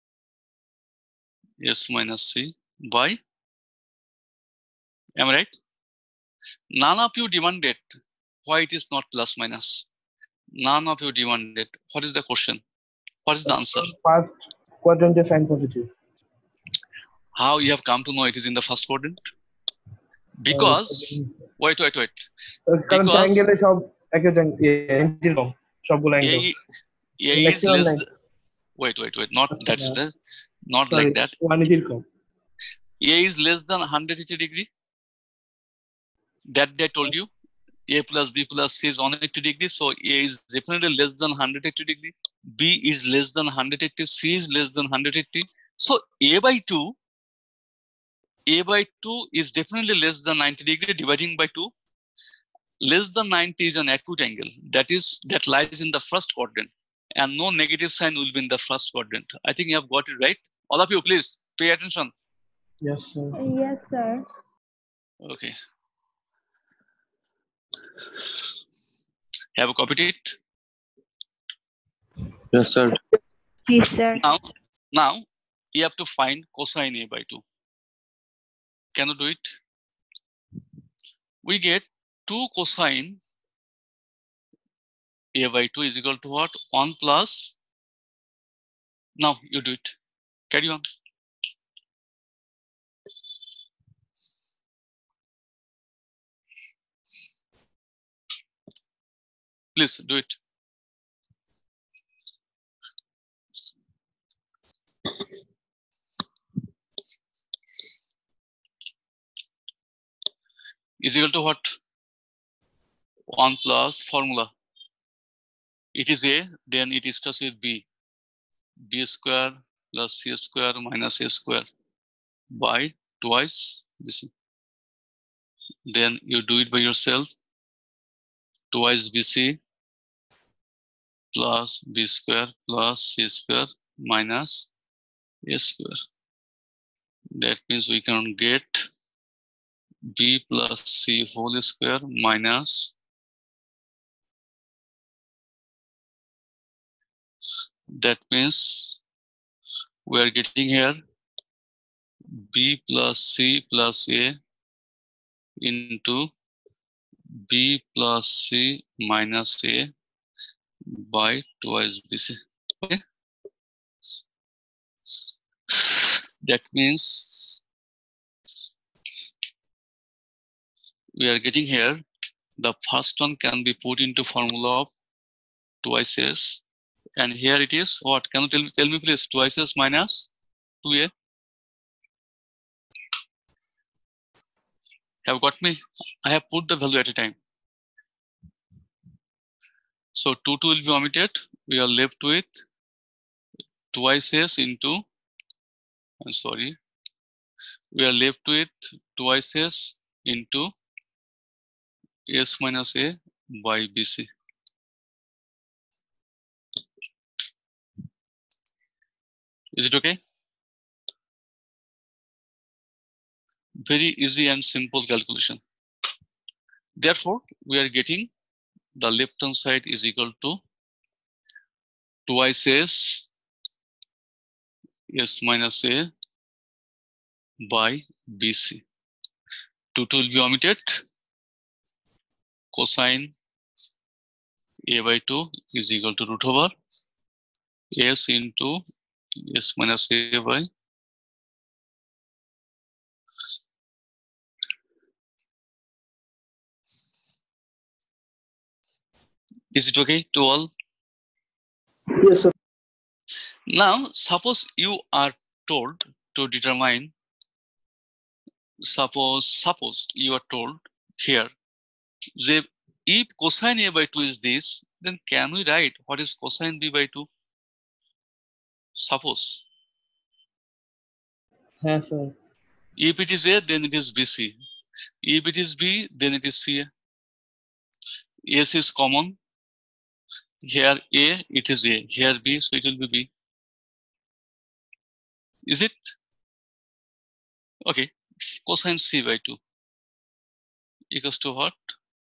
S minus C by, am I right? None of you demanded why it is not plus minus. None of you demanded. What is the question? What is the answer? First quadrant is sine positive. How you have come to know it is in the first quadrant? Because, wait. কারণ triangle এ সব একই angle সবগুলো angle A is less than, wait, not that's the, not like that. One is equal. A is less than 180 degree. That they told you. A plus B plus C is 180 degree. So A is definitely less than 180 degree. B is less than 180. C is less than 180. So A by 2 is definitely less than 90 degree. Dividing by 2. Less than 90 is an acute angle. That lies in the first quadrant. And no negative sign will be in the first quadrant. I think you have got it right. All of you, please pay attention. Yes, sir. Yes, sir. Okay. Have you copied it? Yes, sir. Yes, sir. Now you have to find cosine A by 2. Can you do it? We get 2 cosine A by 2 is equal to what? 1 plus. Now you do it. Carry on. Please do it. Is equal to what? 1 plus formula. It is A, then it is starts with B. B square plus C square minus A square by twice BC. Then you do it by yourself. twice BC plus B square plus C square minus A square. That means we can get B plus C whole square minus that means we are getting here B plus C plus A into B plus C minus A by twice BC. Okay. That means we are getting here the first one can be put into formula of twice S, and here it is what? Can you tell me please? Twice S minus 2A. Have got me? I have put the value at a time. So 2 will be omitted. We are left with twice S into, I'm sorry, we are left with twice S into S minus A by BC. Is it okay? Very easy and simple calculation. Therefore, we are getting the left hand side is equal to twice S minus A by BC. 2 will be omitted. Cosine A by 2 is equal to root over S into S minus A by Is it okay to all? Yes, sir. Now, suppose you are told to determine, suppose you are told here, that if cosine A by 2 is this, then can we write what is cosine B by 2? Suppose. Yes, sir. If it is A, then it is BC. If it is B, then it is CA. S is common. Here A, it is A. Here B, so it will be B. Is it? Okay. Cosine C by 2 equals to what?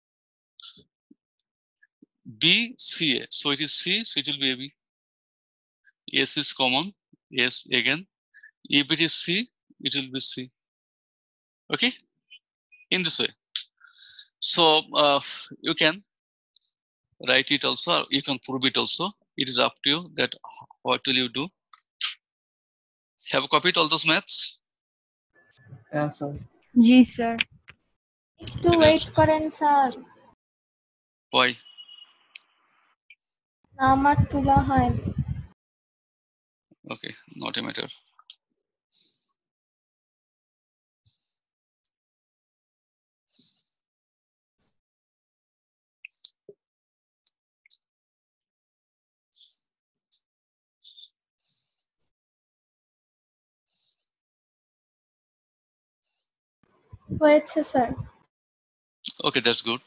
B, CA. So it is C, so it will be AB. S is common. S again. If it is C, it will be C. Okay? In this way. So you can write it also, you can prove it also. It is up to you that what will you do. Have you copied all those maths? Yes, sir. জি sir একটু wait করেন sir Why? আমার তোলা হয়নি Okay, not a matter. হয়েছে sir Okay, that's good.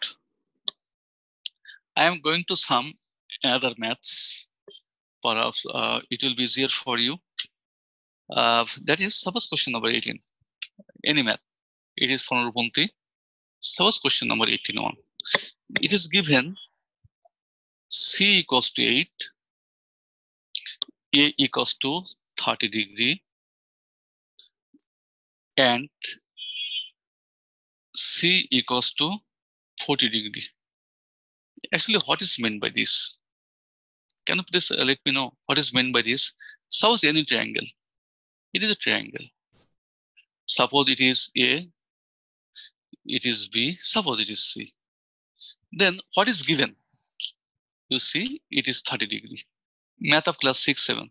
I am going to sum another maths. Perhaps it will be easier for you. That is, suppose question number 18. Any math. It is from Rupunti. Suppose question number 18. It is given C equals to 8, A equals to 30 degree, and C equals to 40 degree. Actually, what is meant by this? Can you please let me know what is meant by this? Suppose any triangle. It is a triangle. Suppose it is A, it is B, suppose it is C. Then what is given? You see, it is 30 degree. Math of class 6, 7.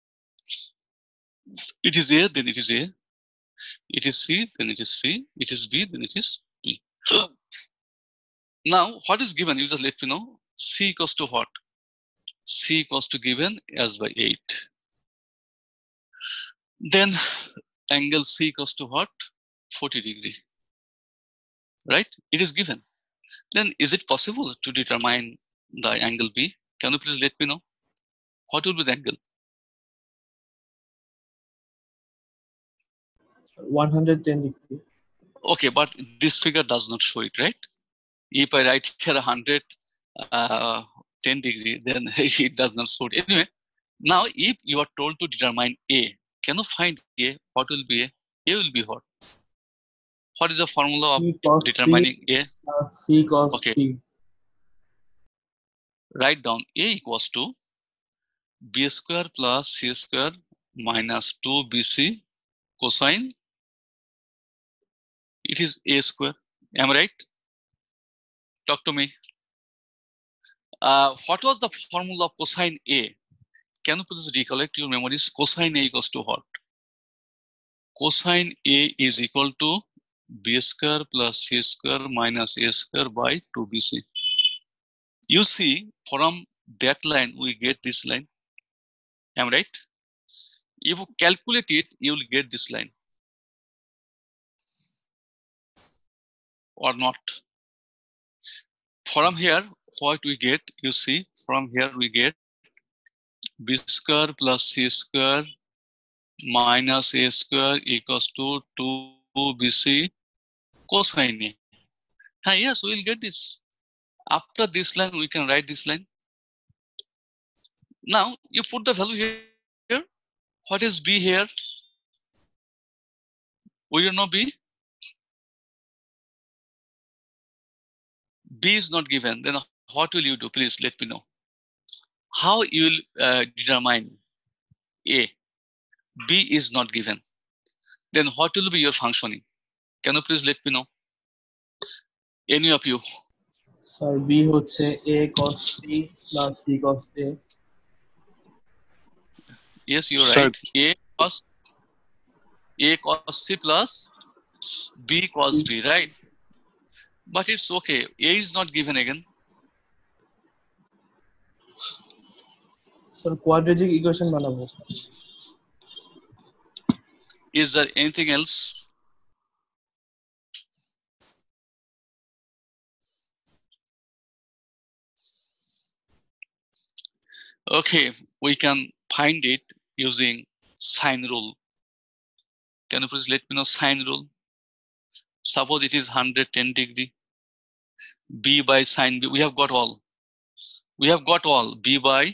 It is A, then it is A. It is C, then it is C. It is B, then it is B. Now, what is given? You just let me know. C equals to what? C equals to given as by 8. Then angle C equals to what? 40 degree. Right? It is given. Then is it possible to determine the angle B? Can you please let me know? What will be the angle? 110 degree. Okay, but this figure does not show it, right? If I write here 110 degree, then it does not show it. Anyway, now if you are told to determine A, can you find A? What will be A? A will be what? What is the formula of C cos determining C A? plus C cos Okay. C. Write down A equals to B square plus C square minus 2BC cosine. It is A square. Am I right? Talk to me. What was the formula of cosine A? Can you please recollect your memories? Cosine A equals to what? Cosine A is equal to B square plus C square minus A square by 2BC. You see, from that line, we get this line. Am I right? If you calculate it, you will get this line. Or not. From here, what we get, you see, from here we get B square plus C square minus A square equals to 2BC cosine A. Yes, we will get this. After this line, we can write this line. Now, you put the value here. What is B here? We don't know B. B is not given. Then what will you do? Please let me know. How you will determine A? B is not given. Then what will be your functioning? Can you please let me know? Any of you? Sir, B হচ্ছে A cos C plus C cos A. Yes, you're Sir. right. A cos C plus B cos B, right? But it's okay. A is not given again. Sir, quadratic equation বানাবো. Is there anything else? Okay, we can find it using sine rule. Can you please let me know sine rule? Suppose it is 110 degree. B by sine B. We have got all. We have got all. B by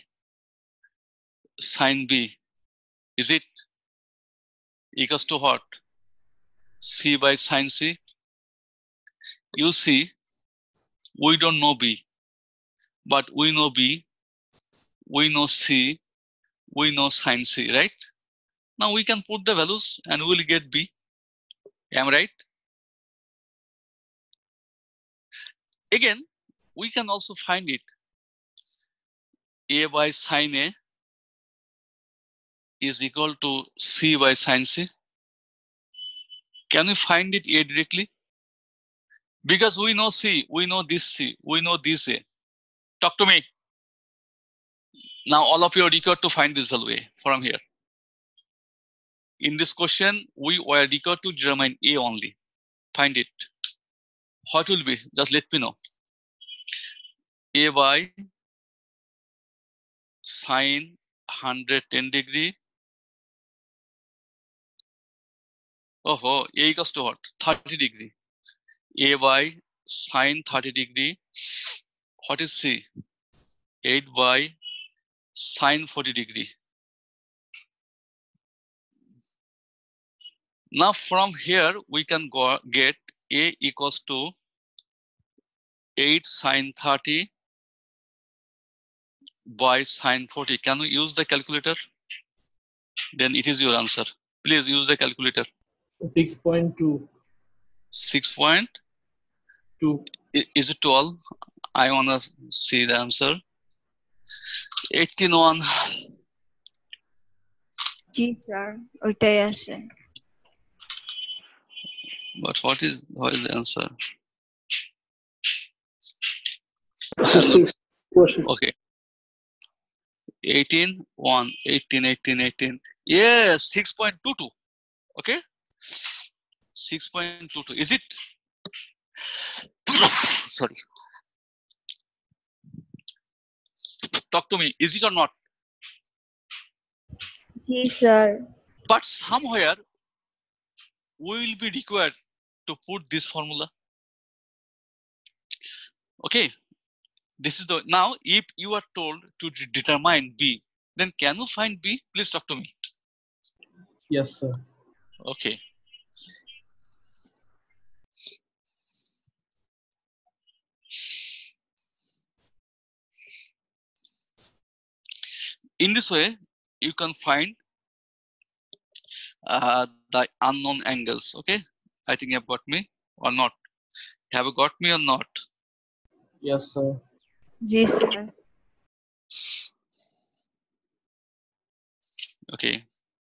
sine B. Is it equals to what? C by sine C. You see, we don't know B, but we know B, we know C, we know sine C, right? Now we can put the values and we'll get B. Am I right? Again, we can also find it. A by sine A is equal to C by sine C. Can we find it A directly? Because we know C, we know this C, we know this A. Talk to me. Now all of you are required to find this value A from here. In this question, we were required to determine A only. Find it. What will be? Just let me know. A by sine 110 degree. Oh, A equals to what? 30 degree. A by sine 30 degree. What is C? 8 by sine 40 degree. Now from here, we can go get A equals to 8 sine 30 by sine 40. Can we use the calculator? Then it is your answer. Please use the calculator. 6.2. 6.2. Is it 12? I want to see the answer. 18 জি sir ওইটাই আসে But what is the answer? 6. Okay. 18. Yes, 6.22. Okay. 6.22. Is it? Sorry. Talk to me. Is it or not? Yes, sir. But somewhere we will be required to put this formula. Okay. This is the now if you are told to determine B, then can you find B? Please talk to me. Yes, sir. Okay. In this way, you can find the unknown angles. Okay. I think you have got me or not. Have you got me or not? Yes, sir. Yes, sir. Okay.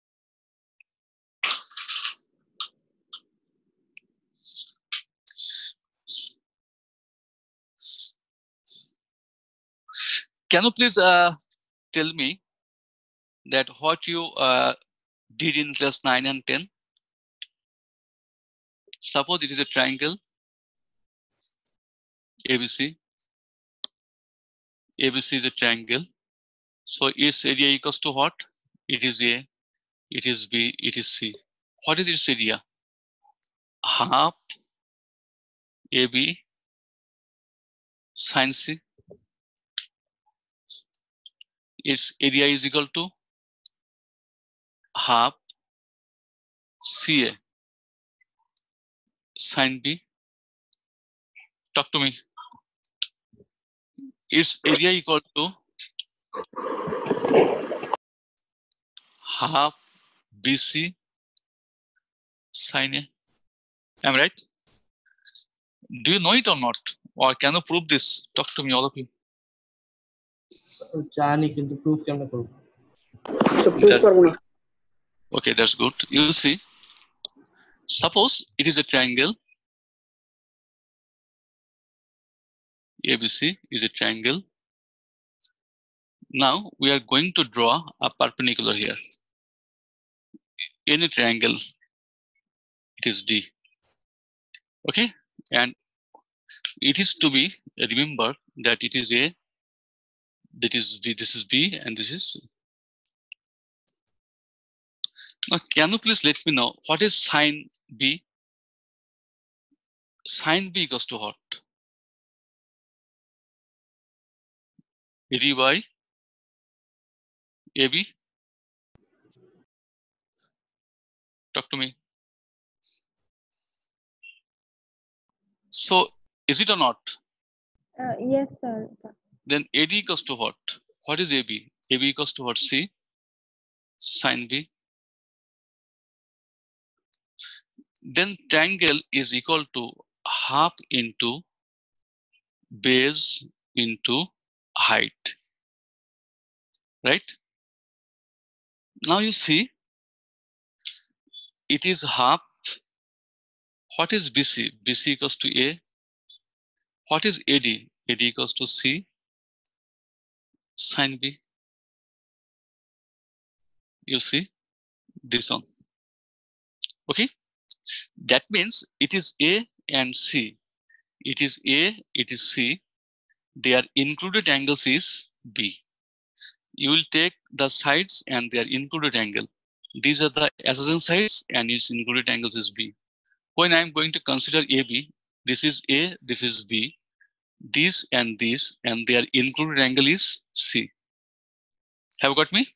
Can you please tell me that what you did in class 9 and 10? Suppose it is a triangle ABC. ABC is a triangle. So its area equals to what? It is A, it is B, it is C. What is its area? Half AB sin C. Its area is equal to half CA sin B. Talk to me. Its area equal to half BC sin A. Am I right? Do you know it or not? Or can you prove this? Talk to me, all of you. জানি কিন্তু proof কেমনে করব? Okay, that's good. You see, suppose it is a triangle. ABC is a triangle. Now we are going to draw a perpendicular here. In a triangle, it is D. Okay, and it is to be remember that it is A, that is B, this is B, and this is C. Now, can you please let me know what is sin B? Sin B equals to what? AD by AB? Talk to me. So, is it or not? Yes, sir. Then AD equals to what? What is AB? AB equals to what? C sin B. Then triangle is equal to half into base into height. Right? Now you see, it is half. What is BC? BC equals to A. What is AD? AD equals to C sin B. You see this one. Okay. That means it is A and C. It is A, it is C. Their included angles is B. You will take the sides and their included angle. These are the adjacent sides and its included angles is B. When I am going to consider AB, this is A, this is B. This and their included angle is C. Have you got me?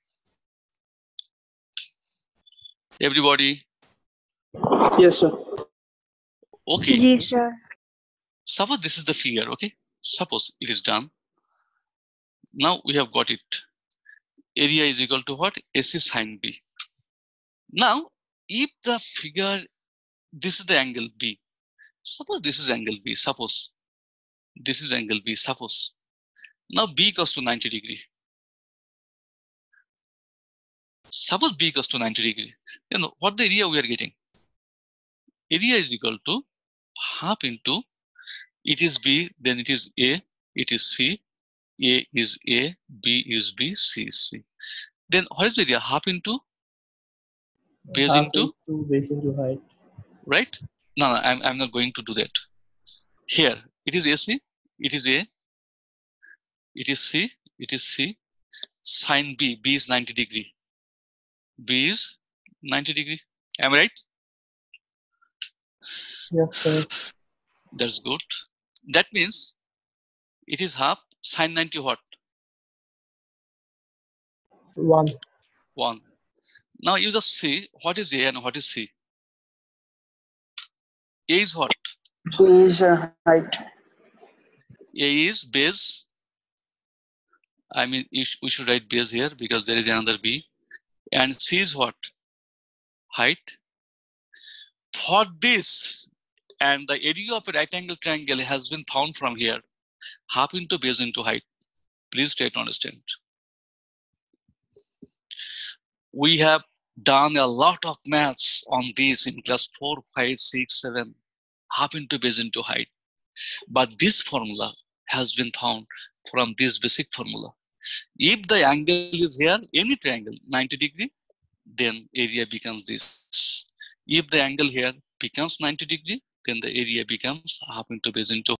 Everybody? Yes, sir. Okay. Yes, sir. Suppose this is the figure, okay? Suppose it is done. Now we have got it. Area is equal to what? AC sin B. Now, if the figure, this is the angle B. Suppose this is angle B. Suppose this is angle B. Suppose. Now B equals to 90 degree. Suppose B equals to 90 degree. You know what the area we are getting? Area is equal to half into, it is B, then it is A, it is C, A is A, B is B, C is C. Then what is the area? Half into base into base into height. Right? No, I'm not going to do that. Here, it is AC, it is A, it is C, it is C, Sine B. B is 90 degree. B is 90 degree. Am I right? Yes, sir. That's good. That means it is half sine 90 what? 1. 1. Now you just see what is A and what is C. A is what? B is height. A is base. I mean, we should write base here because there is another B. And C is what? Height. For this, and the area of a right angle triangle has been found from here. Half into base into height. Please try to understand. We have done a lot of maths on this in class 4, 5, 6, 7. Half into base into height. But this formula has been found from this basic formula. If the angle is here, any triangle, 90 degree, then area becomes this. If the angle here becomes 90 degree, then the area becomes half into base into